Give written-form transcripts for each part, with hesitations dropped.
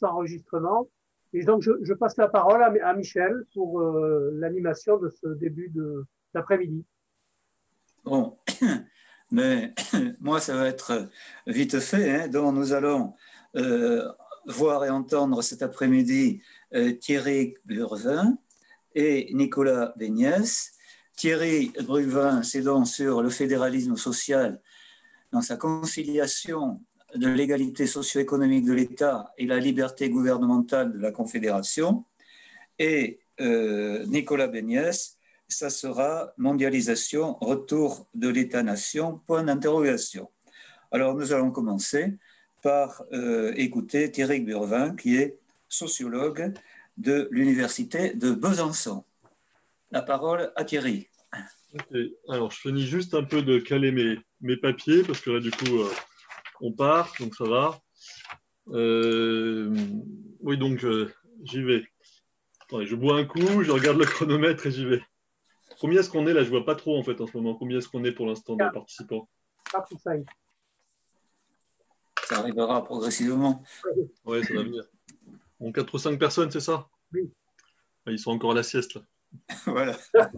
lance l'enregistrement. Et donc, je passe la parole à Michel pour l'animation de ce début d'après-midi. Bon, mais moi, ça va être vite fait. Hein. Donc, nous allons voir et entendre cet après-midi Thierry Burvin et Nicolas Béniès. Thierry Burvin, c'est donc sur le fédéralisme social dans sa conciliation de l'égalité socio-économique de l'État et la liberté gouvernementale de la Confédération. Et Nicolas Béniès, ça sera mondialisation, retour de l'État-nation, point d'interrogation. Alors nous allons commencer par écouter Thierry Burvin, qui est sociologue de l'Université de Besançon. La parole à Thierry. Okay. Alors, je finis juste un peu de caler mes papiers, parce que là, du coup, on part, donc ça va. Oui, donc, j'y vais. Attendez, je bois un coup, je regarde le chronomètre et j'y vais. Combien est-ce qu'on est là? Je ne vois pas trop, en fait, en ce moment. Combien est-ce qu'on est pour l'instant de participants? 4 ou 5. Ça arrivera progressivement. Oui, ça va venir. Bon, 4 ou 5 personnes, c'est ça? Oui. Ils sont encore à la sieste, là. Voilà.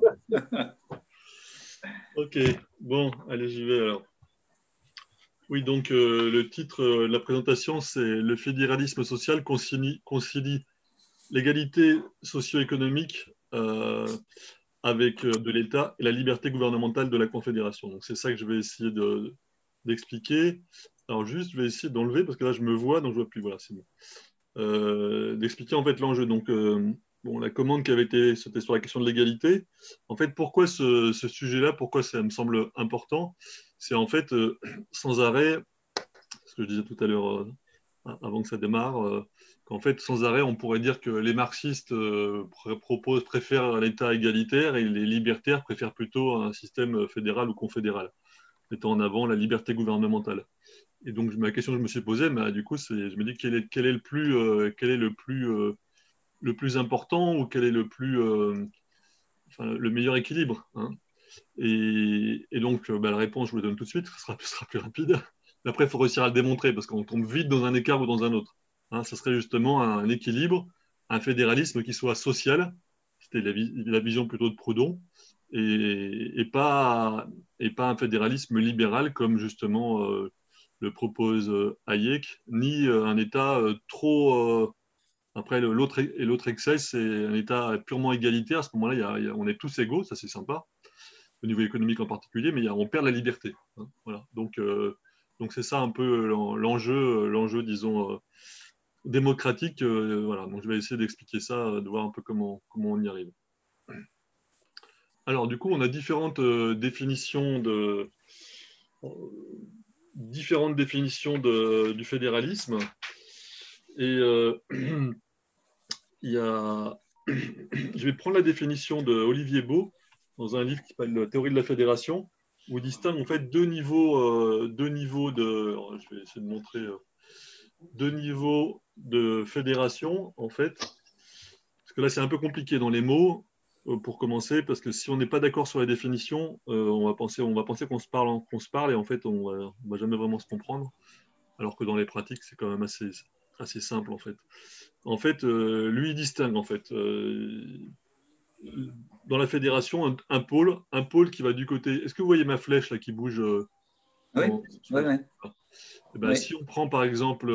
Ok, bon, allez, j'y vais alors. Oui, donc le titre de la présentation, c'est « Le fédéralisme social concilie l'égalité socio-économique avec de l'État et la liberté gouvernementale de la Confédération ». Donc c'est ça que je vais essayer d'expliquer. Alors juste, je vais essayer d'enlever, parce que là, je me vois, donc je ne vois plus, voilà, c'est bon. D'expliquer en fait l'enjeu. Donc, bon, la commande qui avait été, c'était sur la question de l'égalité. En fait, pourquoi ce sujet-là, pourquoi ça me semble important? C'est en fait sans arrêt, ce que je disais tout à l'heure avant que ça démarre, qu'en fait, sans arrêt, on pourrait dire que les marxistes préfèrent l'État égalitaire et les libertaires préfèrent plutôt un système fédéral ou confédéral, mettant en avant la liberté gouvernementale. Et donc, ma question que je me suis posée, du coup, c'est, je me dis quel est le plus important ou quel est le meilleur équilibre, hein. Et donc, la réponse, je vous la donne tout de suite, ce sera plus rapide. Mais après, il faut réussir à le démontrer parce qu'on tombe vite dans un écart ou dans un autre. Hein, ce serait justement un équilibre, un fédéralisme qui soit social, c'était la vision plutôt de Proudhon, et pas un fédéralisme libéral comme justement le propose Hayek, ni un État trop... Après, l'autre excès, c'est un État purement égalitaire. À ce moment-là, on est tous égaux, ça c'est sympa, au niveau économique en particulier, mais on perd la liberté. Hein, voilà. Donc c'est ça un peu l'enjeu, disons, démocratique. Voilà. Donc je vais essayer d'expliquer ça, de voir un peu comment on y arrive. Alors du coup, on a différentes définitions du fédéralisme. Et je vais prendre la définition de Olivier Beau dans un livre qui s'appelle La théorie de la fédération, où il distingue en fait deux niveaux de. Alors, je vais essayer de montrer deux niveaux de fédération en fait, parce que là c'est un peu compliqué dans les mots pour commencer, parce que si on n'est pas d'accord sur la définition, on va penser qu'on se parle et en fait on va jamais vraiment se comprendre, alors que dans les pratiques c'est quand même assez simple en fait. En fait, lui il distingue en fait. Dans la fédération, un pôle qui va du côté. Est-ce que vous voyez ma flèche là qui bouge Oui, oui. Oui. Si on prend par exemple,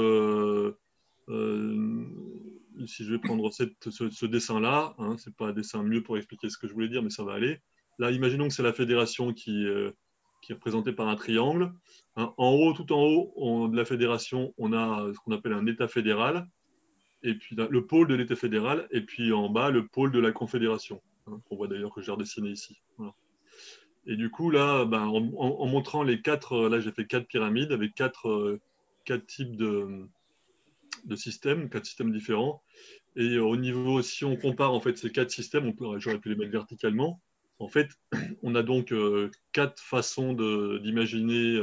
si je vais prendre ce dessin-là, hein, c'est pas un dessin mieux pour expliquer ce que je voulais dire, mais ça va aller. Là, imaginons que c'est la fédération qui est représentée par un triangle. Hein, tout en haut de la fédération, on a ce qu'on appelle un État fédéral. Et puis le pôle de l'État fédéral, et puis en bas, le pôle de la Confédération, hein, qu'on voit d'ailleurs que j'ai redessiné ici. Voilà. Et du coup, là, en montrant les quatre, là j'ai fait 4 pyramides avec quatre types de systèmes, 4 systèmes différents. Et au niveau, si on compare en fait ces 4 systèmes, j'aurais pu les mettre verticalement. En fait, on a donc 4 façons d'imaginer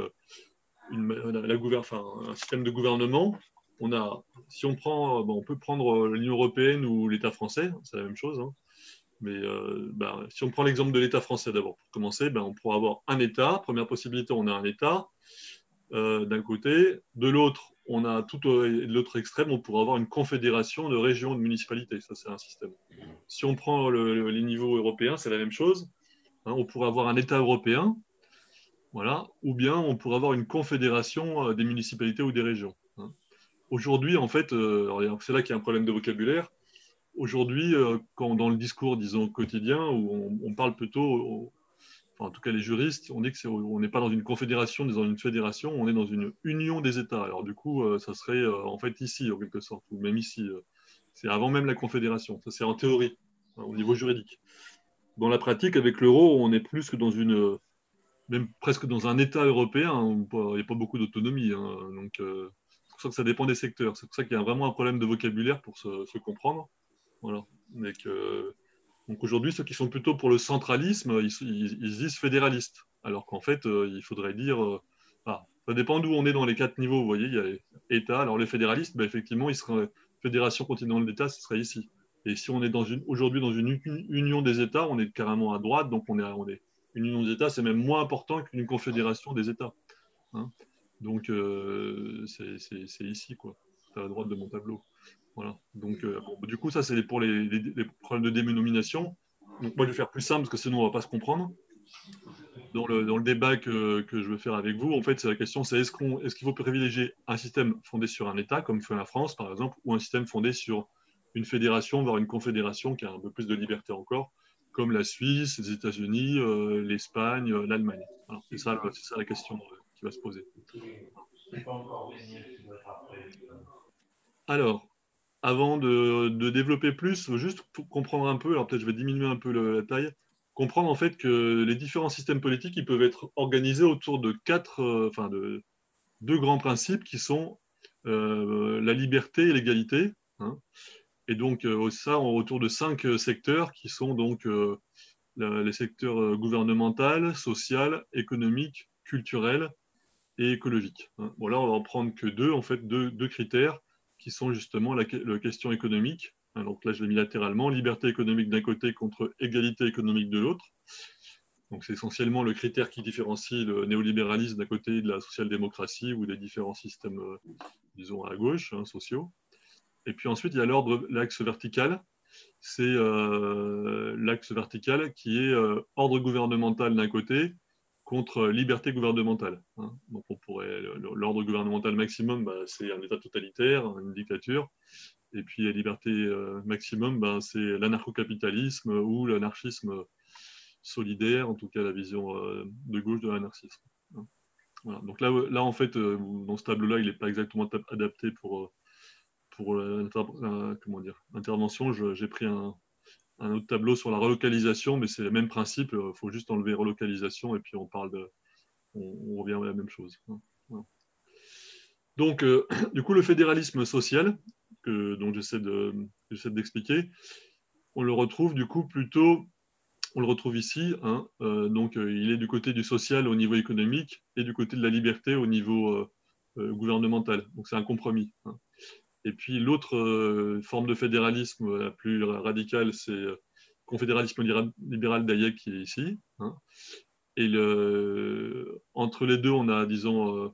un système de gouvernement. Si on prend, on peut prendre l'Union européenne ou l'État français, c'est la même chose. Hein. Mais si on prend l'exemple de l'État français d'abord, pour commencer, on pourra avoir un État. Première possibilité, on a un État d'un côté. De l'autre, on a tout de l'autre extrême, on pourrait avoir une confédération de régions, de municipalités. Ça, c'est un système. Si on prend les niveaux européens, c'est la même chose. Hein, on pourrait avoir un État européen, voilà, ou bien on pourrait avoir une confédération des municipalités ou des régions. Hein. Aujourd'hui, en fait, c'est là qu'il y a un problème de vocabulaire. Aujourd'hui, quand dans le discours, disons, quotidien, où on parle plutôt, enfin, en tout cas les juristes, on dit qu'on n'est pas dans une confédération, dans une fédération, on est dans une union des États. Alors du coup, ça serait en fait ici, en quelque sorte, ou même ici. C'est avant même la confédération. Ça, c'est en théorie, hein, au niveau juridique. Dans la pratique, avec l'euro, on est plus que dans même presque dans un État européen, hein, il n'y a pas beaucoup d'autonomie. Hein, donc, c'est pour ça que ça dépend des secteurs. C'est pour ça qu'il y a vraiment un problème de vocabulaire pour se comprendre. Voilà. Donc aujourd'hui, ceux qui sont plutôt pour le centralisme, ils disent fédéralistes. Alors qu'en fait, il faudrait dire... ça dépend d'où on est dans les 4 niveaux. Vous voyez, il y a État. Alors les fédéralistes, effectivement, ils seraient fédération continentale d'État, ce serait ici. Et si on est aujourd'hui dans une union des États, on est carrément à droite, donc on est une union des États, c'est même moins important qu'une confédération des États. Hein. Donc c'est ici, quoi. C'est à la droite de mon tableau. Voilà. Donc, du coup, ça, c'est pour les problèmes de dénomination. Donc, moi, je vais faire plus simple parce que sinon, on ne va pas se comprendre. Dans le débat que je veux faire avec vous, en fait, c'est la question, c'est est-ce qu'il faut privilégier un système fondé sur un État, comme fait la France, par exemple, ou un système fondé sur une fédération, voire une confédération qui a un peu plus de liberté encore, comme la Suisse, les États-Unis, l'Espagne, l'Allemagne. C'est ça la question qui va se poser. Alors, avant de développer plus, juste pour comprendre un peu, alors peut-être je vais diminuer un peu la taille, comprendre en fait que les différents systèmes politiques, ils peuvent être organisés autour de deux grands principes qui sont la liberté et l'égalité. Hein, et donc ça autour de 5 secteurs qui sont donc les secteurs gouvernemental, social, économique, culturel et écologique. Hein. Bon, là, on va en prendre que deux critères qui sont justement la question économique. Hein, donc là, je l'ai mis latéralement, liberté économique d'un côté contre égalité économique de l'autre. Donc c'est essentiellement le critère qui différencie le néolibéralisme d'un côté de la social-démocratie ou des différents systèmes, disons, à gauche, hein, sociaux. Et puis ensuite, il y a l'axe vertical. C'est l'axe vertical qui est ordre gouvernemental d'un côté contre liberté gouvernementale. Hein. Donc l'ordre gouvernemental maximum, c'est un État totalitaire, une dictature. Et puis la liberté maximum, c'est l'anarcho-capitalisme ou l'anarchisme solidaire, en tout cas la vision de gauche de l'anarchisme. Hein. Voilà. Donc là, en fait, dans ce tableau-là, il n'est pas exactement adapté pour l'intervention. J'ai pris un autre tableau sur la relocalisation, mais c'est le même principe. Il faut juste enlever relocalisation et puis on revient à la même chose. Voilà. Donc, du coup, le fédéralisme social, dont j'essaie d'expliquer, on le retrouve du coup on le retrouve ici. Hein, donc, il est du côté du social au niveau économique et du côté de la liberté au niveau gouvernemental. Donc, c'est un compromis. Hein. Et puis l'autre forme de fédéralisme la plus radicale, c'est confédéralisme libéral d'Hayek qui est ici. Hein. Et entre les deux, on a, disons,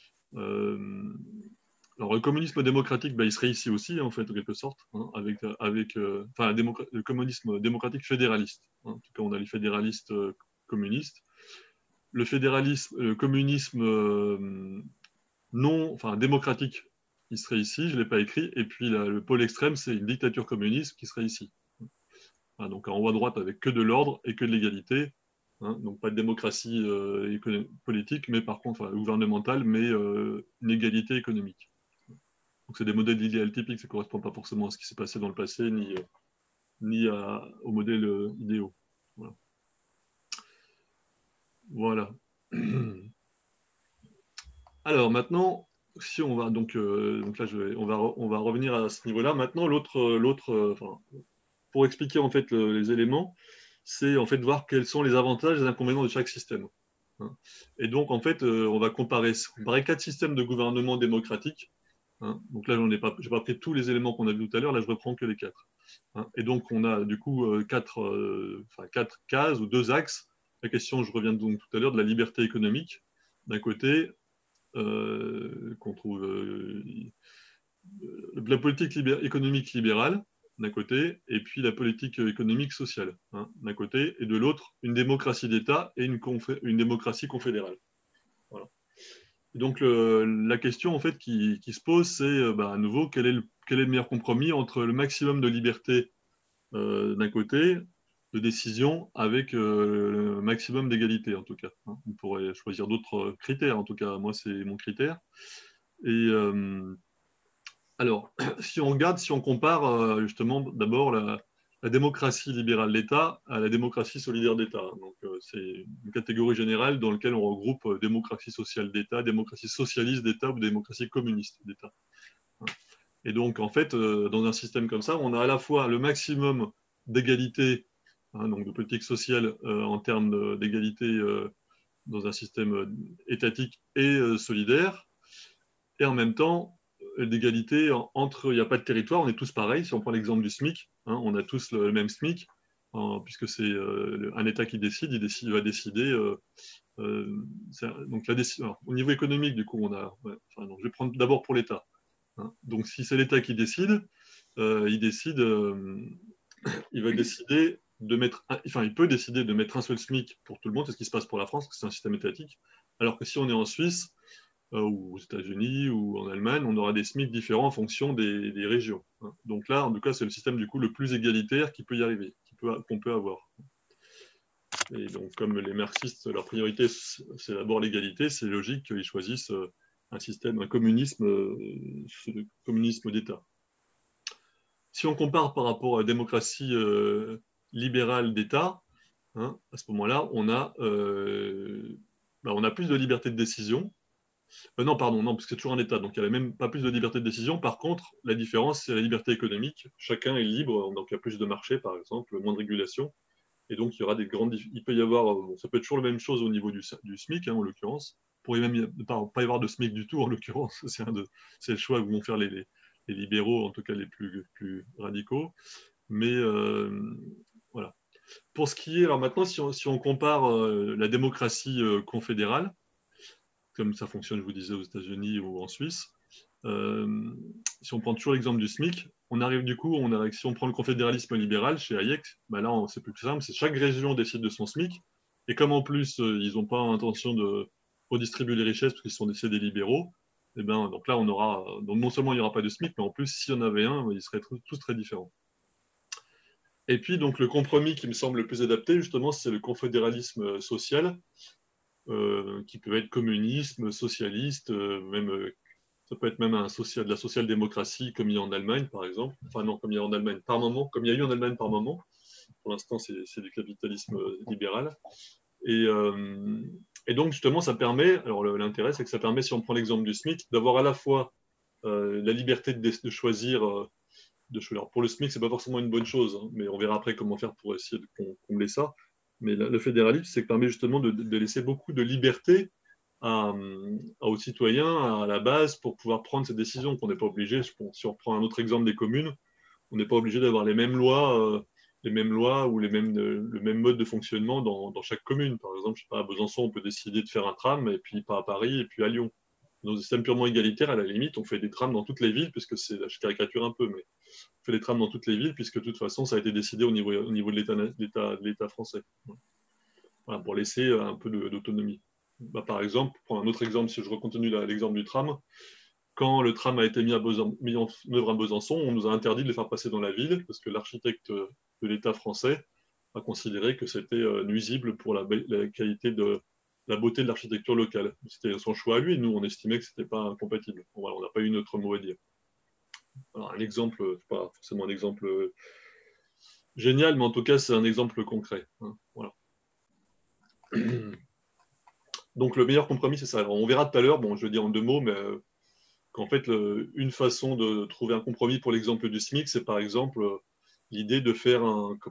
alors le communisme démocratique, il serait ici aussi, en fait, en quelque sorte, hein, le communisme démocratique fédéraliste. Hein. En tout cas, on a les fédéralistes communistes. Le communisme démocratique, il serait ici, je ne l'ai pas écrit, et puis le pôle extrême, c'est une dictature communiste qui serait ici. Hein, donc en haut à droite, avec que de l'ordre et que de l'égalité, hein, donc pas de démocratie politique, mais par contre gouvernementale, mais une égalité économique. Donc c'est des modèles d'idéal typiques, ça ne correspond pas forcément à ce qui s'est passé dans le passé, ni aux modèles idéaux. Voilà. Alors maintenant, si on va donc là on va revenir à ce niveau-là. Maintenant pour expliquer en fait les éléments, c'est en fait de voir quels sont les avantages et les inconvénients de chaque système. Hein. Et donc en fait on va comparer 4 systèmes de gouvernement démocratique. Hein. Donc là j'ai pas pris tous les éléments qu'on a vus tout à l'heure. Là je reprends que les 4. Hein. Et donc on a du coup 4 cases ou 2 axes. La question, je reviens donc tout à l'heure, de la liberté économique d'un côté qu'on trouve la politique économique libérale d'un côté, et puis la politique économique sociale d'un côté, et de l'autre, une démocratie d'État et une démocratie confédérale. Voilà. Donc la question en fait qui se pose, c'est à nouveau quel est le meilleur compromis entre le maximum de liberté d'un côté, de décision, avec le maximum d'égalité en tout cas. On pourrait choisir d'autres critères, en tout cas moi c'est mon critère. Et alors, si on compare justement d'abord la démocratie libérale d'État à la démocratie solidaire d'État. Donc, c'est une catégorie générale dans laquelle on regroupe démocratie sociale d'État, démocratie socialiste d'État ou démocratie communiste d'État. Et donc, en fait, dans un système comme ça, on a à la fois le maximum d'égalité, donc de politique sociale en termes d'égalité dans un système étatique et solidaire, et en même temps, d'égalité entre, il n'y a pas de territoire, on est tous pareils. Si on prend l'exemple du SMIC, on a tous le même SMIC, puisque c'est un État qui décide, il va décider. Donc alors, au niveau économique, du coup, donc je vais prendre d'abord pour l'État. Donc si c'est l'État qui décide, il va décider de mettre, il peut décider de mettre un seul SMIC pour tout le monde, c'est ce qui se passe pour la France, parce que c'est un système étatique. Alors que si on est en Suisse, ou aux États-Unis ou en Allemagne, on aura des SMIC différents en fonction des régions. Donc là, en tout cas, c'est le système du coup le plus égalitaire qui peut y arriver, qu'on peut avoir. Et donc, comme les marxistes, leur priorité, c'est d'abord l'égalité, c'est logique qu'ils choisissent un communisme d'État. Si on compare par rapport à la démocratie libérale d'État, à ce moment-là, on a plus de liberté de décision. Non, pardon, non, parce que c'est toujours un État, donc il n'y a même pas plus de liberté de décision. Par contre, la différence, c'est la liberté économique. Chacun est libre, donc il y a plus de marché, par exemple, moins de régulation. Et donc, il y aura il peut y avoir, ça peut être toujours la même chose au niveau du SMIC, en l'occurrence. Il pourrait même pas y avoir de SMIC du tout, en l'occurrence. C'est le choix que vont faire les libéraux, en tout cas les plus radicaux. Mais voilà. Pour ce qui est, alors maintenant, si on compare la démocratie confédérale, comme ça fonctionne, je vous disais, aux États-Unis ou en Suisse. Si on prend toujours l'exemple du SMIC, si on prend le confédéralisme libéral chez Hayek, là, c'est plus simple, c'est chaque région décide de son SMIC, et comme en plus, ils n'ont pas intention de redistribuer les richesses parce qu'ils sont des libéraux, et donc là, donc non seulement il n'y aura pas de SMIC, mais en plus, s'il y en avait un, ils seraient tous très différents. Et puis, donc, le compromis qui me semble le plus adapté, justement, c'est le confédéralisme social, qui peut être communisme, socialiste, ça peut être même de la social-démocratie, comme il y a en Allemagne, par exemple. Enfin non, comme il y a en Allemagne par moment, comme il y a eu en Allemagne par moment. Pour l'instant, c'est du capitalisme libéral. Et donc, justement, ça permet, alors l'intérêt, c'est que ça permet, si on prend l'exemple du SMIC, d'avoir à la fois la liberté de choisir. Alors pour le SMIC, c'est pas forcément une bonne chose, mais on verra après comment faire pour essayer de combler ça. Mais le fédéralisme, c'est que permet justement de laisser beaucoup de liberté aux citoyens à la base pour pouvoir prendre ces décisions, qu'on n'est pas obligé. Si on reprend un autre exemple des communes, on n'est pas obligé d'avoir les mêmes lois ou le même mode de fonctionnement dans chaque commune. Par exemple, je sais pas, à Besançon, on peut décider de faire un tram, et puis pas à Paris, et puis à Lyon. Dans un système purement égalitaire, à la limite, on fait des trams dans toutes les villes, puisque je caricature un peu, mais on fait des trams dans toutes les villes, puisque de toute façon, ça a été décidé au niveau de l'État français. Voilà, pour laisser un peu d'autonomie. Par exemple, pour un autre exemple, si je recontinue l'exemple du tram, quand le tram a été mis en œuvre à Besançon, on nous a interdit de le faire passer dans la ville, parce que l'architecte de l'État français a considéré que c'était nuisible pour la qualité de la beauté de l'architecture locale. C'était son choix à lui, nous on estimait que ce n'était pas incompatible. Bon, voilà, on n'a pas eu notre mot à dire. Alors, un exemple, pas forcément un exemple génial, mais en tout cas c'est un exemple concret. Voilà. Donc le meilleur compromis, c'est ça. Alors, on verra tout à l'heure, je vais dire en 2 mots, mais qu'en fait, une façon de trouver un compromis pour l'exemple du SMIC, c'est par exemple l'idée de faire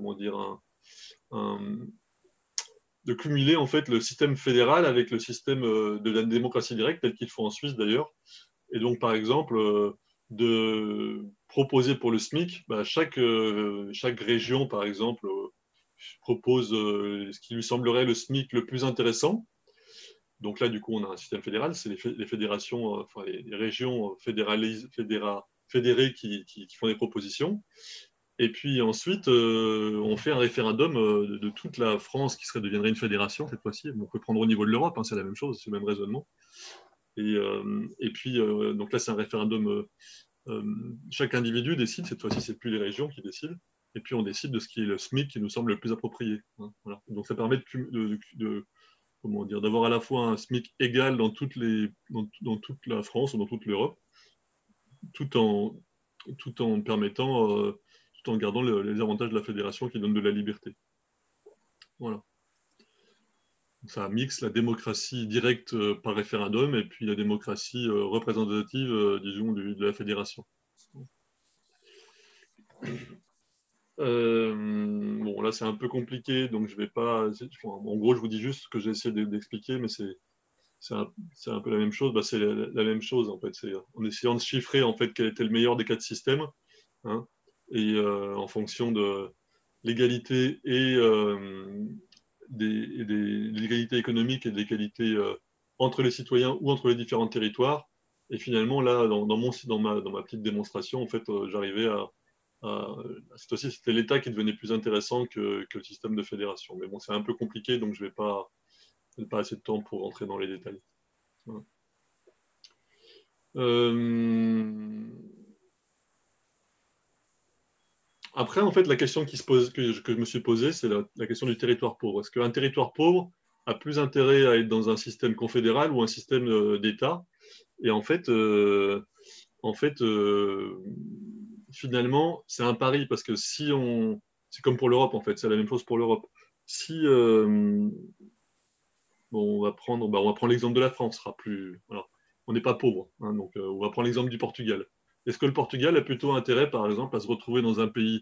de cumuler en fait le système fédéral avec le système de la démocratie directe, tel qu'ils font en Suisse d'ailleurs. Et donc, par exemple, de proposer pour le SMIC, chaque région, par exemple, propose ce qui lui semblerait le SMIC le plus intéressant. Donc là, du coup, on a un système fédéral, c'est les fédérations, enfin les régions fédérées qui font des propositions. Et puis ensuite, on fait un référendum de toute la France qui deviendrait une fédération cette fois-ci. On peut prendre au niveau de l'Europe, hein, c'est la même chose, c'est le même raisonnement. Et puis, donc là, c'est un référendum. Chaque individu décide, cette fois-ci, c'est plus les régions qui décident. Et puis, on décide de ce qui est le SMIC qui nous semble le plus approprié. Hein, voilà. Donc, ça permet comment dire, d'avoir à la fois un SMIC égal dans toute la France ou dans toute l'Europe, tout en permettant, tout en gardant les avantages de la fédération qui donnent de la liberté. Voilà. Ça mixe la démocratie directe par référendum et puis la démocratie représentative, disons, de la fédération. Bon, là, c'est un peu compliqué, donc je vais pas... En gros, je vous dis juste ce que j'ai essayé d'expliquer, mais c'est un peu la même chose. Bah, c'est la même chose, en fait. C'est en essayant de chiffrer, en fait, quel était le meilleur des 4 systèmes, hein, et en fonction de l'égalité et de l'égalité économique et de l'égalité entre les citoyens ou entre les différents territoires. Et finalement, là, dans ma petite démonstration, en fait, j'arrivais cette fois-ci, c'était l'État qui devenait plus intéressant que le système de fédération. Mais bon, c'est un peu compliqué, donc je n'ai pas assez de temps pour rentrer dans les détails. Voilà. Après, en fait, la question que je me suis posée, c'est la question du territoire pauvre. Est-ce qu'un territoire pauvre a plus intérêt à être dans un système confédéral ou un système d'État? Et en fait, finalement, c'est un pari parce que c'est comme pour l'Europe en fait, c'est la même chose pour l'Europe. Si bon, on va prendre l'exemple de la France, voilà. On n'est pas pauvre, hein, donc on va prendre l'exemple du Portugal. Est-ce que le Portugal a plutôt intérêt, par exemple, à se retrouver dans un pays,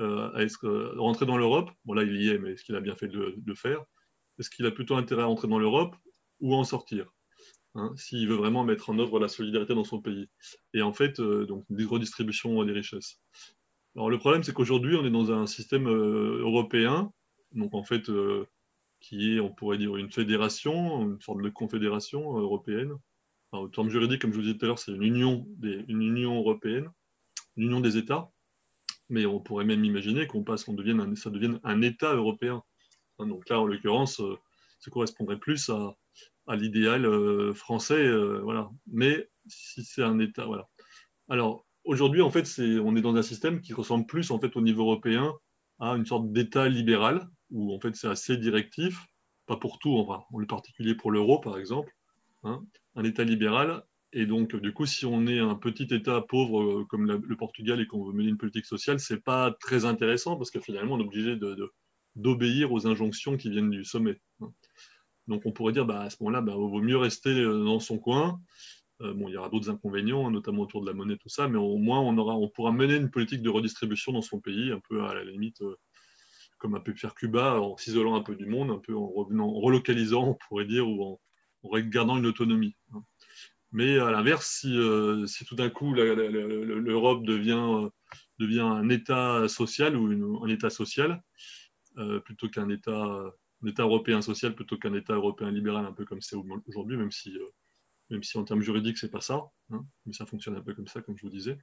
rentrer dans l'Europe? Bon là, il y est, mais est-ce qu'il a bien fait de le faire? Est-ce qu'il a plutôt intérêt à rentrer dans l'Europe ou à en sortir? Hein, s'il veut vraiment mettre en œuvre la solidarité dans son pays. Et en fait, donc une redistribution des richesses. Alors le problème, c'est qu'aujourd'hui, on est dans un système européen, donc en fait, qui est, on pourrait dire, une fédération, une sorte de confédération européenne. Alors, au terme juridique, comme je vous disais tout à l'heure, c'est une union européenne, une union des États, mais on pourrait même imaginer ça devienne un État européen. Hein, donc là, en l'occurrence, ça correspondrait plus à l'idéal français, voilà. Mais si c'est un État, voilà. Alors aujourd'hui, en fait, on est dans un système qui ressemble plus, en fait, au niveau européen, à une sorte d'État libéral où en fait c'est assez directif, pas pour tout, enfin, en particulier pour l'euro, par exemple, hein, un État libéral. Et donc, du coup, si on est un petit État pauvre comme le Portugal et qu'on veut mener une politique sociale, c'est pas très intéressant parce que finalement, on est obligé d'obéir aux injonctions qui viennent du sommet. Hein. Donc on pourrait dire, bah, à ce moment-là, bah, il vaut mieux rester dans son coin. Bon, il y aura d'autres inconvénients, notamment autour de la monnaie, tout ça, mais au moins on pourra mener une politique de redistribution dans son pays, un peu à la limite, comme a pu faire Cuba, en s'isolant un peu du monde, un peu en relocalisant, on pourrait dire, ou en gardant une autonomie. Mais à l'inverse, si tout d'un coup l'Europe devient un État social ou un État social, plutôt qu'un État européen social plutôt qu'un État européen libéral, un peu comme c'est aujourd'hui, même si en termes juridiques, c'est pas ça, hein, mais ça fonctionne un peu comme ça, comme je vous disais.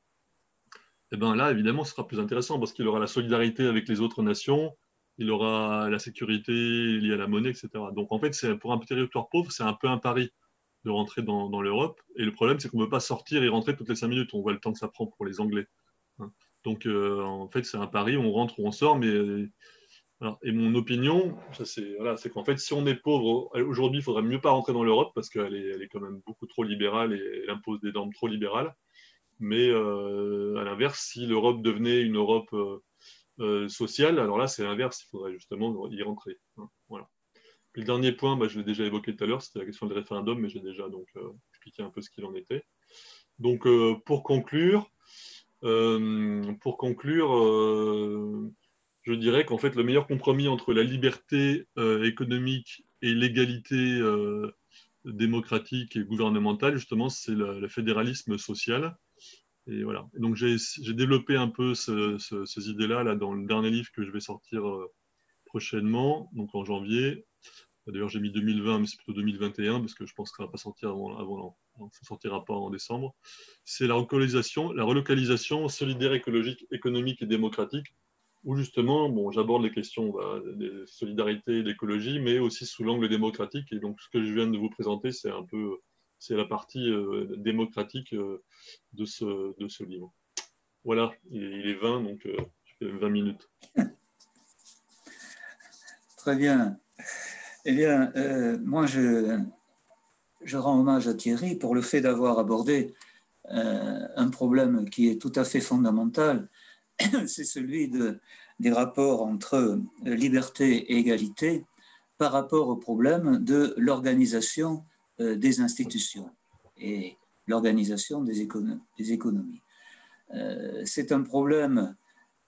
Et bien là, évidemment, ce sera plus intéressant parce qu'il aura la solidarité avec les autres nations, il aura la sécurité liée à la monnaie, etc. Donc en fait, pour un territoire pauvre, c'est un peu un pari de rentrer dans l'Europe. Et le problème, c'est qu'on ne peut pas sortir et rentrer toutes les 5 minutes. On voit le temps que ça prend pour les Anglais. Hein. Donc en fait, c'est un pari, on rentre ou on sort, mais alors, et mon opinion, c'est qu'en fait, si on est pauvre aujourd'hui, il faudrait mieux pas rentrer dans l'Europe parce qu'elle est quand même beaucoup trop libérale et elle impose des normes trop libérales. Mais à l'inverse, si l'Europe devenait une Europe sociale, alors là, c'est l'inverse, il faudrait justement y rentrer. Hein, voilà. Puis le dernier point, bah, je l'ai déjà évoqué tout à l'heure, c'était la question du référendum, mais j'ai déjà donc expliqué un peu ce qu'il en était. Donc, pour conclure, je dirais qu'en fait, le meilleur compromis entre la liberté économique et l'égalité démocratique et gouvernementale, justement, c'est le fédéralisme social. Et voilà. Et donc, j'ai développé un peu ces idées-là là, dans le dernier livre que je vais sortir prochainement, donc en janvier. D'ailleurs, j'ai mis 2020, mais c'est plutôt 2021, parce que je pense qu'elle ne va pas sortir ça ne sortira pas en décembre. C'est la relocalisation solidaire, écologique, économique et démocratique, où justement, bon, j'aborde les questions de solidarité et d'écologie, mais aussi sous l'angle démocratique. Et donc, ce que je viens de vous présenter, c'est la partie démocratique de ce livre. Voilà, il est 20, donc je fais 20 minutes. Très bien. Eh bien, moi, je rends hommage à Thierry pour le fait d'avoir abordé un problème qui est tout à fait fondamental, c'est celui des rapports entre liberté et égalité par rapport au problème de l'organisation des institutions et l'organisation des économies. C'est un problème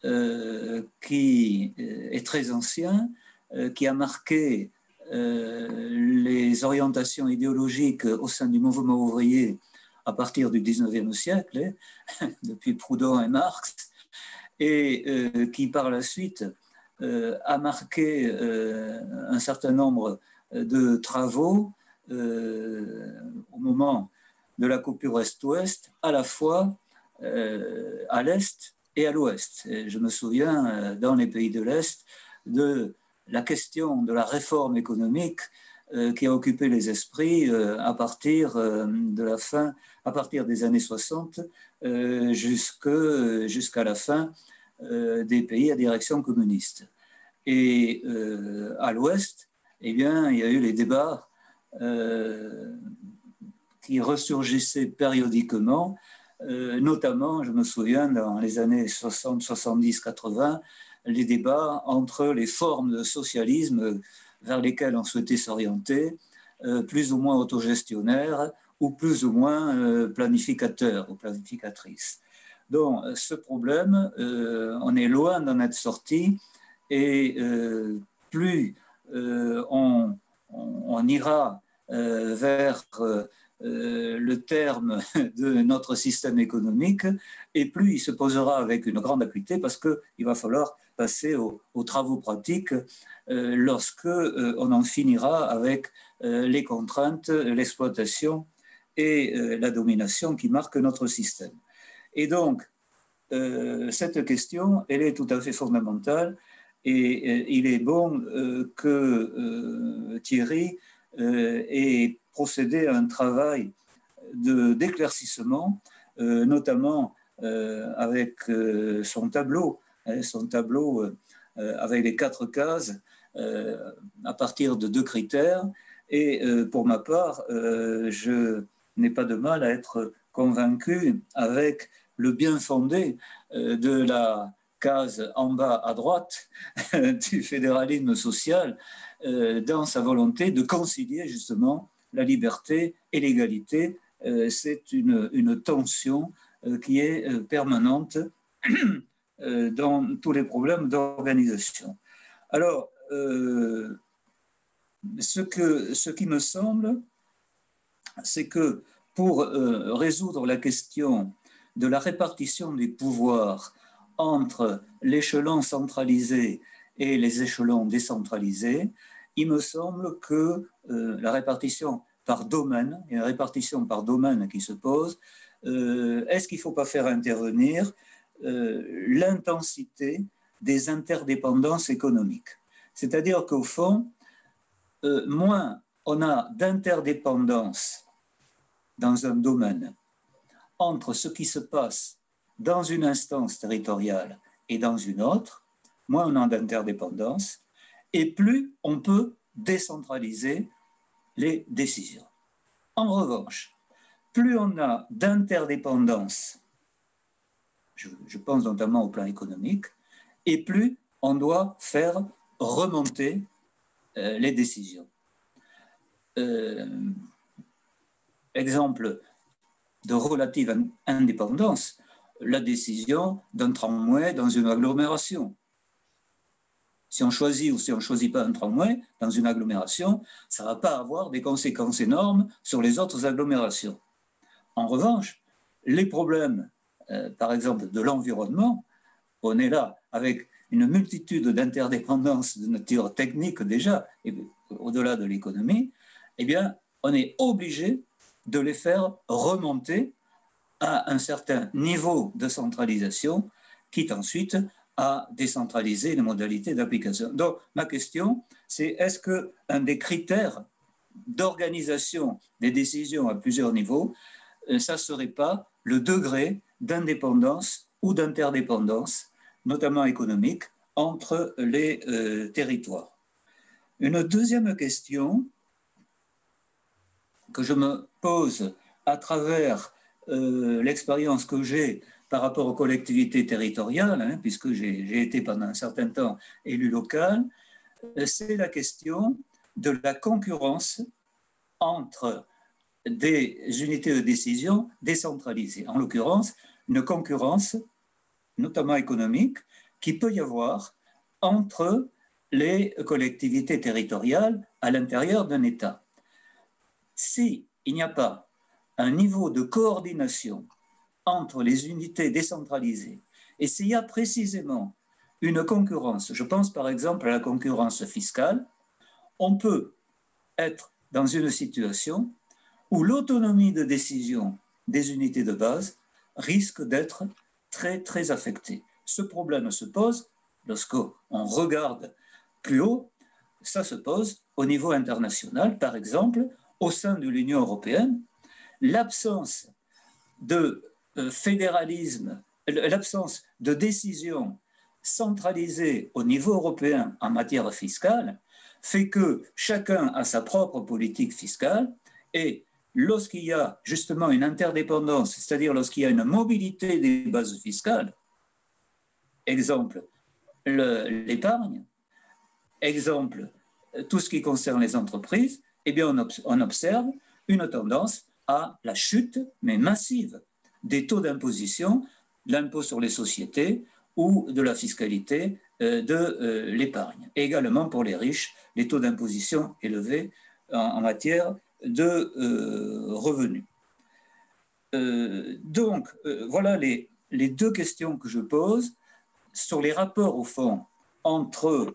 qui est très ancien, qui a marqué les orientations idéologiques au sein du mouvement ouvrier à partir du 19e siècle, depuis Proudhon et Marx, et qui par la suite a marqué un certain nombre de travaux au moment de la coupure Est-Ouest, à la fois à l'Est et à l'Ouest. Et je me souviens, dans les pays de l'Est, de la question de la réforme économique qui a occupé les esprits à partir à partir des années 60 jusqu'à la fin des pays à direction communiste. Et à l'Ouest, eh bien, il y a eu les débats qui ressurgissaient périodiquement, notamment, je me souviens, dans les années 60, 70, 80, les débats entre les formes de socialisme vers lesquelles on souhaitait s'orienter, plus ou moins autogestionnaires ou plus ou moins planificateurs ou planificatrices. Donc, ce problème, on est loin d'en être sorti, et plus on ira vers le terme de notre système économique, et plus il se posera avec une grande acuité, parce qu'il va falloir passer aux travaux pratiques lorsque on en finira avec les contraintes, l'exploitation et la domination qui marquent notre système. Et donc, cette question, elle est tout à fait fondamentale, et il est bon que Thierry ait procédé à un travail d'éclaircissement, notamment avec son tableau avec les 4 cases à partir de 2 critères. Et pour ma part, je n'ai pas de mal à être convaincu avec le bien fondé de la case en bas à droite du fédéralisme social dans sa volonté de concilier justement la liberté et l'égalité. C'est une tension qui est permanente dans tous les problèmes d'organisation. Alors, ce qui me semble, c'est que pour résoudre la question de la répartition des pouvoirs entre l'échelon centralisé et les échelons décentralisés, il me semble que la répartition par domaine, il y a une répartition par domaine qui se pose, est-ce qu'il ne faut pas faire intervenir l'intensité des interdépendances économiques? C'est-à-dire qu'au fond, moins on a d'interdépendance dans un domaine entre ce qui se passe dans une instance territoriale et dans une autre, moins on a d'interdépendance, et plus on peut décentraliser les décisions. En revanche, plus on a d'interdépendance, je pense notamment au plan économique, et plus on doit faire remonter les décisions. Exemple de relative indépendance, la décision d'un tramway dans une agglomération. Si on choisit ou si on ne choisit pas un tramway dans une agglomération, ça ne va pas avoir des conséquences énormes sur les autres agglomérations. En revanche, les problèmes, par exemple, de l'environnement, on est là avec une multitude d'interdépendances de nature technique déjà, et au-delà de l'économie, eh bien, on est obligé de les faire remonter à un certain niveau de centralisation, quitte ensuite à décentraliser les modalités d'application. Donc, ma question, c'est est-ce qu'un des critères d'organisation des décisions à plusieurs niveaux, ça ne serait pas le degré d'indépendance ou d'interdépendance, notamment économique, entre les territoires. Une deuxième question que je me pose à travers l'expérience que j'ai par rapport aux collectivités territoriales, hein, puisque j'ai été pendant un certain temps élu local, c'est la question de la concurrence entre des unités de décision décentralisées. En l'occurrence, une concurrence, notamment économique, qui peut y avoir entre les collectivités territoriales à l'intérieur d'un État. S'il n'y a pas un niveau de coordination entre les unités décentralisées et s'il y a précisément une concurrence, je pense par exemple à la concurrence fiscale, on peut être dans une situation où l'autonomie de décision des unités de base risque d'être très, très affectée. Ce problème se pose lorsqu'on regarde plus haut, ça se pose au niveau international. Par exemple, au sein de l'Union européenne, l'absence de fédéralisme, l'absence de décision centralisée au niveau européen en matière fiscale fait que chacun a sa propre politique fiscale et lorsqu'il y a justement une interdépendance, c'est-à-dire lorsqu'il y a une mobilité des bases fiscales, exemple, l'épargne, exemple, tout ce qui concerne les entreprises, eh bien on observe une tendance à la chute, mais massive, des taux d'imposition, de l'impôt sur les sociétés ou de la fiscalité de l'épargne. Et également pour les riches, les taux d'imposition élevés en matière de revenus. Donc, voilà les deux questions que je pose sur les rapports, au fond, entre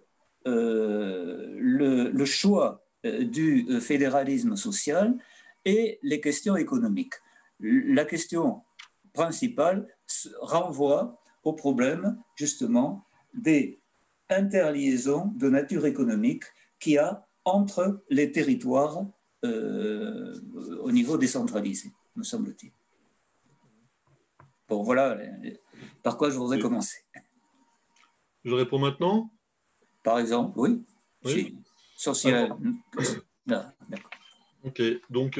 le choix du fédéralisme social et les questions économiques. La question principale renvoie au problème, justement, des interliaisons de nature économique qu'il y a entre les territoires au niveau décentralisé, me semble-t-il. Bon, voilà par quoi je voudrais commencer. Je réponds maintenant? Par exemple, oui. Oui. Social. Ok, donc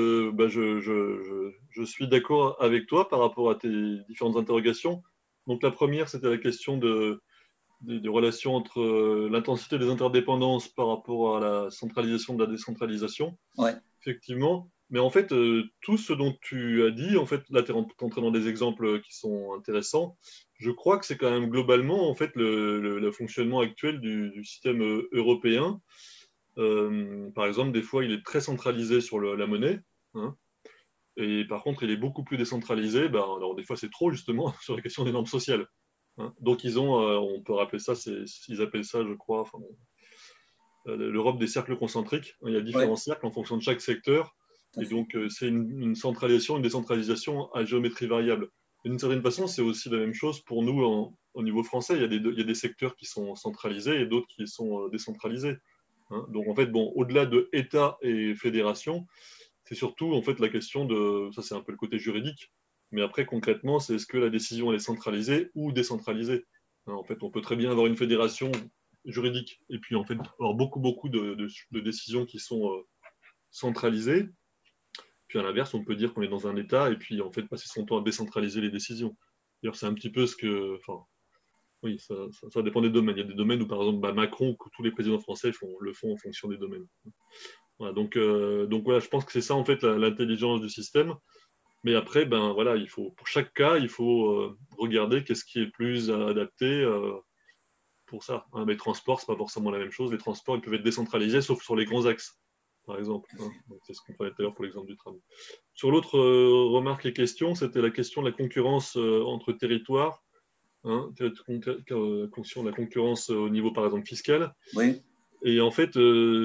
je suis d'accord avec toi par rapport à tes différentes interrogations. Donc la première, c'était la question des relations entre l'intensité des interdépendances par rapport à la centralisation de la décentralisation. Ouais. Effectivement. Mais en fait, tout ce dont tu as dit, en fait, là, tu es entré dans des exemples qui sont intéressants. Je crois que c'est quand même globalement, en fait, le fonctionnement actuel du système européen. Par exemple, des fois, il est très centralisé sur la monnaie. Hein, et par contre, il est beaucoup plus décentralisé. Ben, alors, des fois, c'est trop, justement, sur la question des normes sociales. Hein. Donc, ils ont, on peut rappeler ça, ils appellent ça, je crois, enfin, l'Europe des cercles concentriques. Il y a différents cercles en fonction de chaque secteur. Et donc, c'est une centralisation, une décentralisation à géométrie variable. D'une certaine façon, c'est aussi la même chose pour nous au niveau français. Il y a des secteurs qui sont centralisés et d'autres qui sont décentralisés. Hein. Donc, en fait, bon, au-delà de État et fédération, c'est surtout en fait la question de, ça c'est un peu le côté juridique, mais après concrètement, c'est est-ce que la décision elle est centralisée ou décentralisée. Hein, en fait, on peut très bien avoir une fédération juridique et puis en fait avoir beaucoup de décisions qui sont centralisées. Puis à l'inverse, on peut dire qu'on est dans un État et puis en fait passer son temps à décentraliser les décisions. D'ailleurs, c'est un petit peu ce que, enfin, oui, ça dépend des domaines. Il y a des domaines où par exemple Macron, que tous les présidents français le font en fonction des domaines. Voilà, donc voilà, je pense que c'est ça en fait l'intelligence du système. Mais après, ben voilà, pour chaque cas, il faut regarder qu'est-ce qui est plus adapté pour ça. Hein. Les transports, c'est pas forcément la même chose. Les transports, ils peuvent être décentralisés, sauf sur les grands axes, par exemple. Hein. C'est ce qu'on parlait tout à l'heure pour l'exemple du tram. Sur l'autre remarque et question, c'était la question de la concurrence entre territoires. Hein, la concurrence au niveau, par exemple, fiscal. Oui. Et en fait,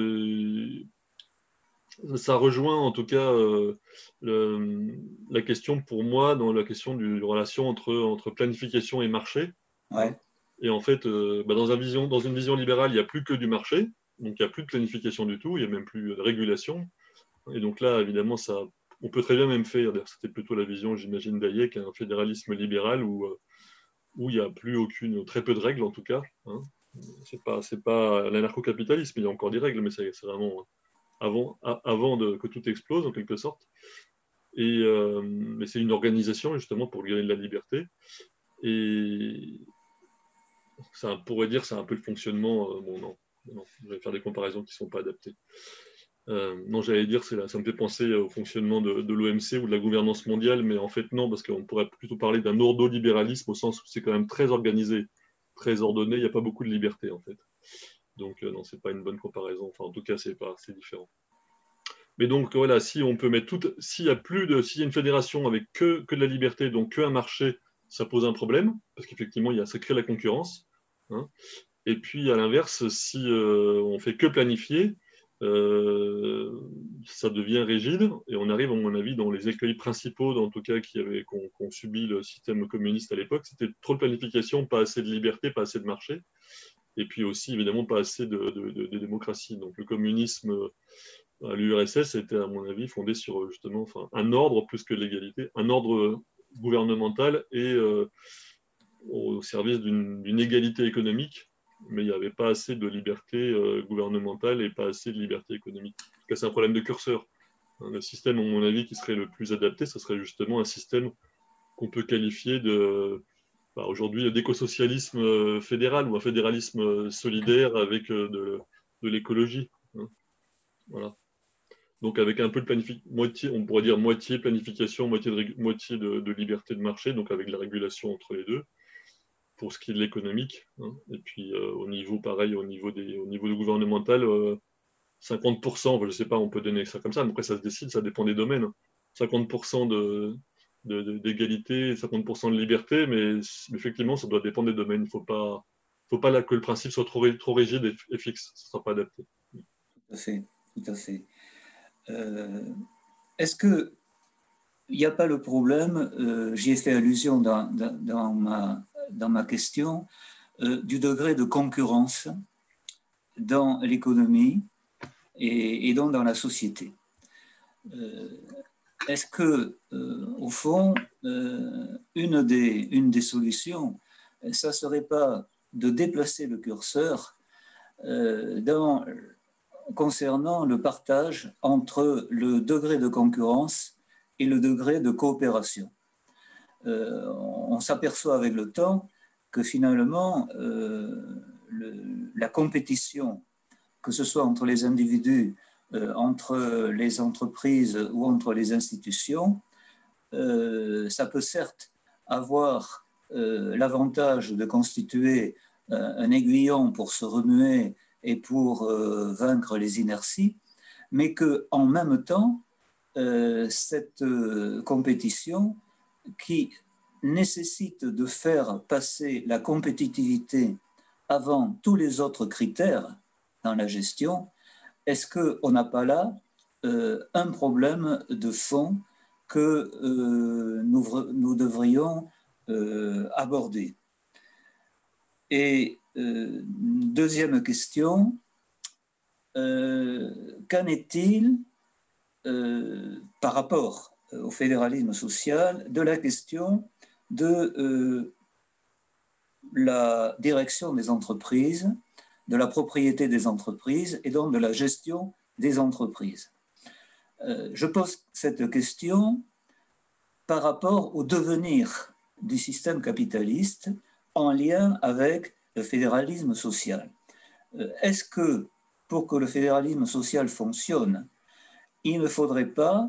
ça rejoint en tout cas la question pour moi dans la question de relation entre planification et marché. Ouais. Et en fait, dans une vision libérale, il n'y a plus que du marché, donc il n'y a plus de planification du tout, il n'y a même plus de régulation. Et donc là, évidemment, on peut très bien même faire, c'était plutôt la vision, j'imagine, d'Hayek, un fédéralisme libéral où il n'y a plus très peu de règles en tout cas. Hein. C'est pas l'anarcho-capitalisme, il y a encore des règles, mais c'est vraiment avant que tout explose en quelque sorte. Mais c'est une organisation justement pour gagner de la liberté. Et ça, on pourrait dire c'est un peu le fonctionnement. Non, je vais faire des comparaisons qui ne sont pas adaptées. Non, j'allais dire, ça me fait penser au fonctionnement de l'OMC ou de la gouvernance mondiale, mais en fait non, parce qu'on pourrait plutôt parler d'un ordolibéralisme au sens où c'est quand même très organisé, très ordonné, il n'y a pas beaucoup de liberté en fait. Donc non, c'est pas une bonne comparaison. Enfin, en tout cas, c'est différent. Mais donc voilà, si on peut mettre s'il y a une fédération avec que de la liberté, donc qu'un marché, ça pose un problème, parce qu'effectivement, ça crée la concurrence. Hein. Et puis à l'inverse, si on fait que planifier, ça devient rigide, et on arrive, à mon avis, dans les écueils principaux, en tout cas, qu'ont subi le système communiste à l'époque, c'était trop de planification, pas assez de liberté, pas assez de marché, et puis aussi, évidemment, pas assez de démocratie. Donc le communisme à l'URSS était, à mon avis, fondé sur justement un ordre plus que l'égalité, un ordre gouvernemental et au service d'une égalité économique, mais il n'y avait pas assez de liberté gouvernementale et pas assez de liberté économique. En tout cas, c'est un problème de curseur. Le système, à mon avis, qui serait le plus adapté, ce serait justement un système qu'on peut qualifier aujourd'hui d'écosocialisme fédéral ou un fédéralisme solidaire avec de l'écologie. Hein. Voilà. Donc avec un peu de planification, on pourrait dire moitié planification, moitié de liberté de marché, donc avec la régulation entre les deux, pour ce qui est de l'économique. Hein. Et puis au niveau du gouvernemental, 50%, je ne sais pas, on peut donner ça comme ça, mais après ça se décide, ça dépend des domaines. 50% d'égalité, 50% de liberté, mais effectivement, ça doit dépendre des domaines. Il ne faut pas là que le principe soit trop rigide et fixe, ça ne sera pas adapté. Tout à fait, tout à fait. Est-ce qu'il n'y a pas le problème, j'y ai fait allusion dans ma question, du degré de concurrence dans l'économie et donc dans la société. Est-ce que, au fond, une des solutions, ça ne serait pas de déplacer le curseur concernant le partage entre le degré de concurrence et le degré de coopération? On s'aperçoit avec le temps que finalement, la compétition, que ce soit entre les individus, entre les entreprises ou entre les institutions, ça peut certes avoir l'avantage de constituer un aiguillon pour se remuer et pour vaincre les inerties, mais qu'en même temps, cette compétition qui nécessite de faire passer la compétitivité avant tous les autres critères dans la gestion, est-ce qu'on n'a pas là un problème de fond que nous devrions aborder? Et deuxième question, qu'en est-il par rapport au fédéralisme social de la question de la direction des entreprises, de la propriété des entreprises et donc de la gestion des entreprises? Je pose cette question par rapport au devenir du système capitaliste en lien avec le fédéralisme social. Est-ce que pour que le fédéralisme social fonctionne, il ne faudrait pas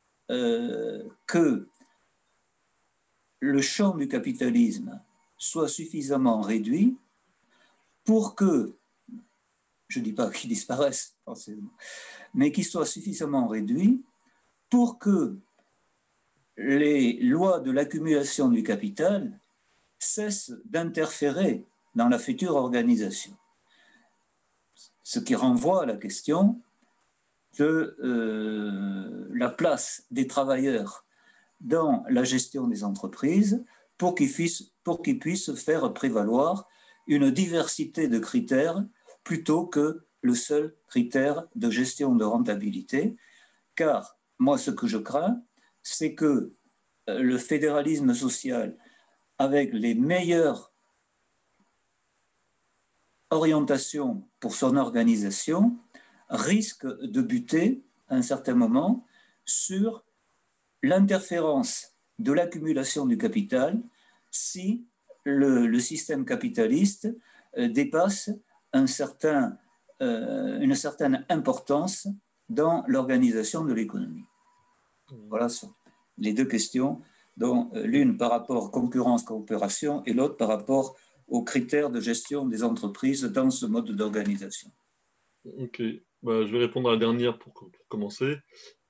que le champ du capitalisme soit suffisamment réduit pour que, je ne dis pas qu'il disparaisse forcément, mais qu'il soit suffisamment réduit pour que les lois de l'accumulation du capital cessent d'interférer dans la future organisation? ce qui renvoie à la question de la place des travailleurs dans la gestion des entreprises pour qu'ils puissent faire prévaloir une diversité de critères plutôt que le seul critère de gestion de rentabilité. Car moi, ce que je crains, c'est que le fédéralisme social, avec les meilleures orientations pour son organisation, risque de buter à un certain moment sur l'interférence de l'accumulation du capital si le système capitaliste dépasse une certaine importance dans l'organisation de l'économie. Voilà sont les deux questions, dont l'une par rapport concurrence-coopération et l'autre par rapport aux critères de gestion des entreprises dans ce mode d'organisation. Ok, je vais répondre à la dernière pour commencer.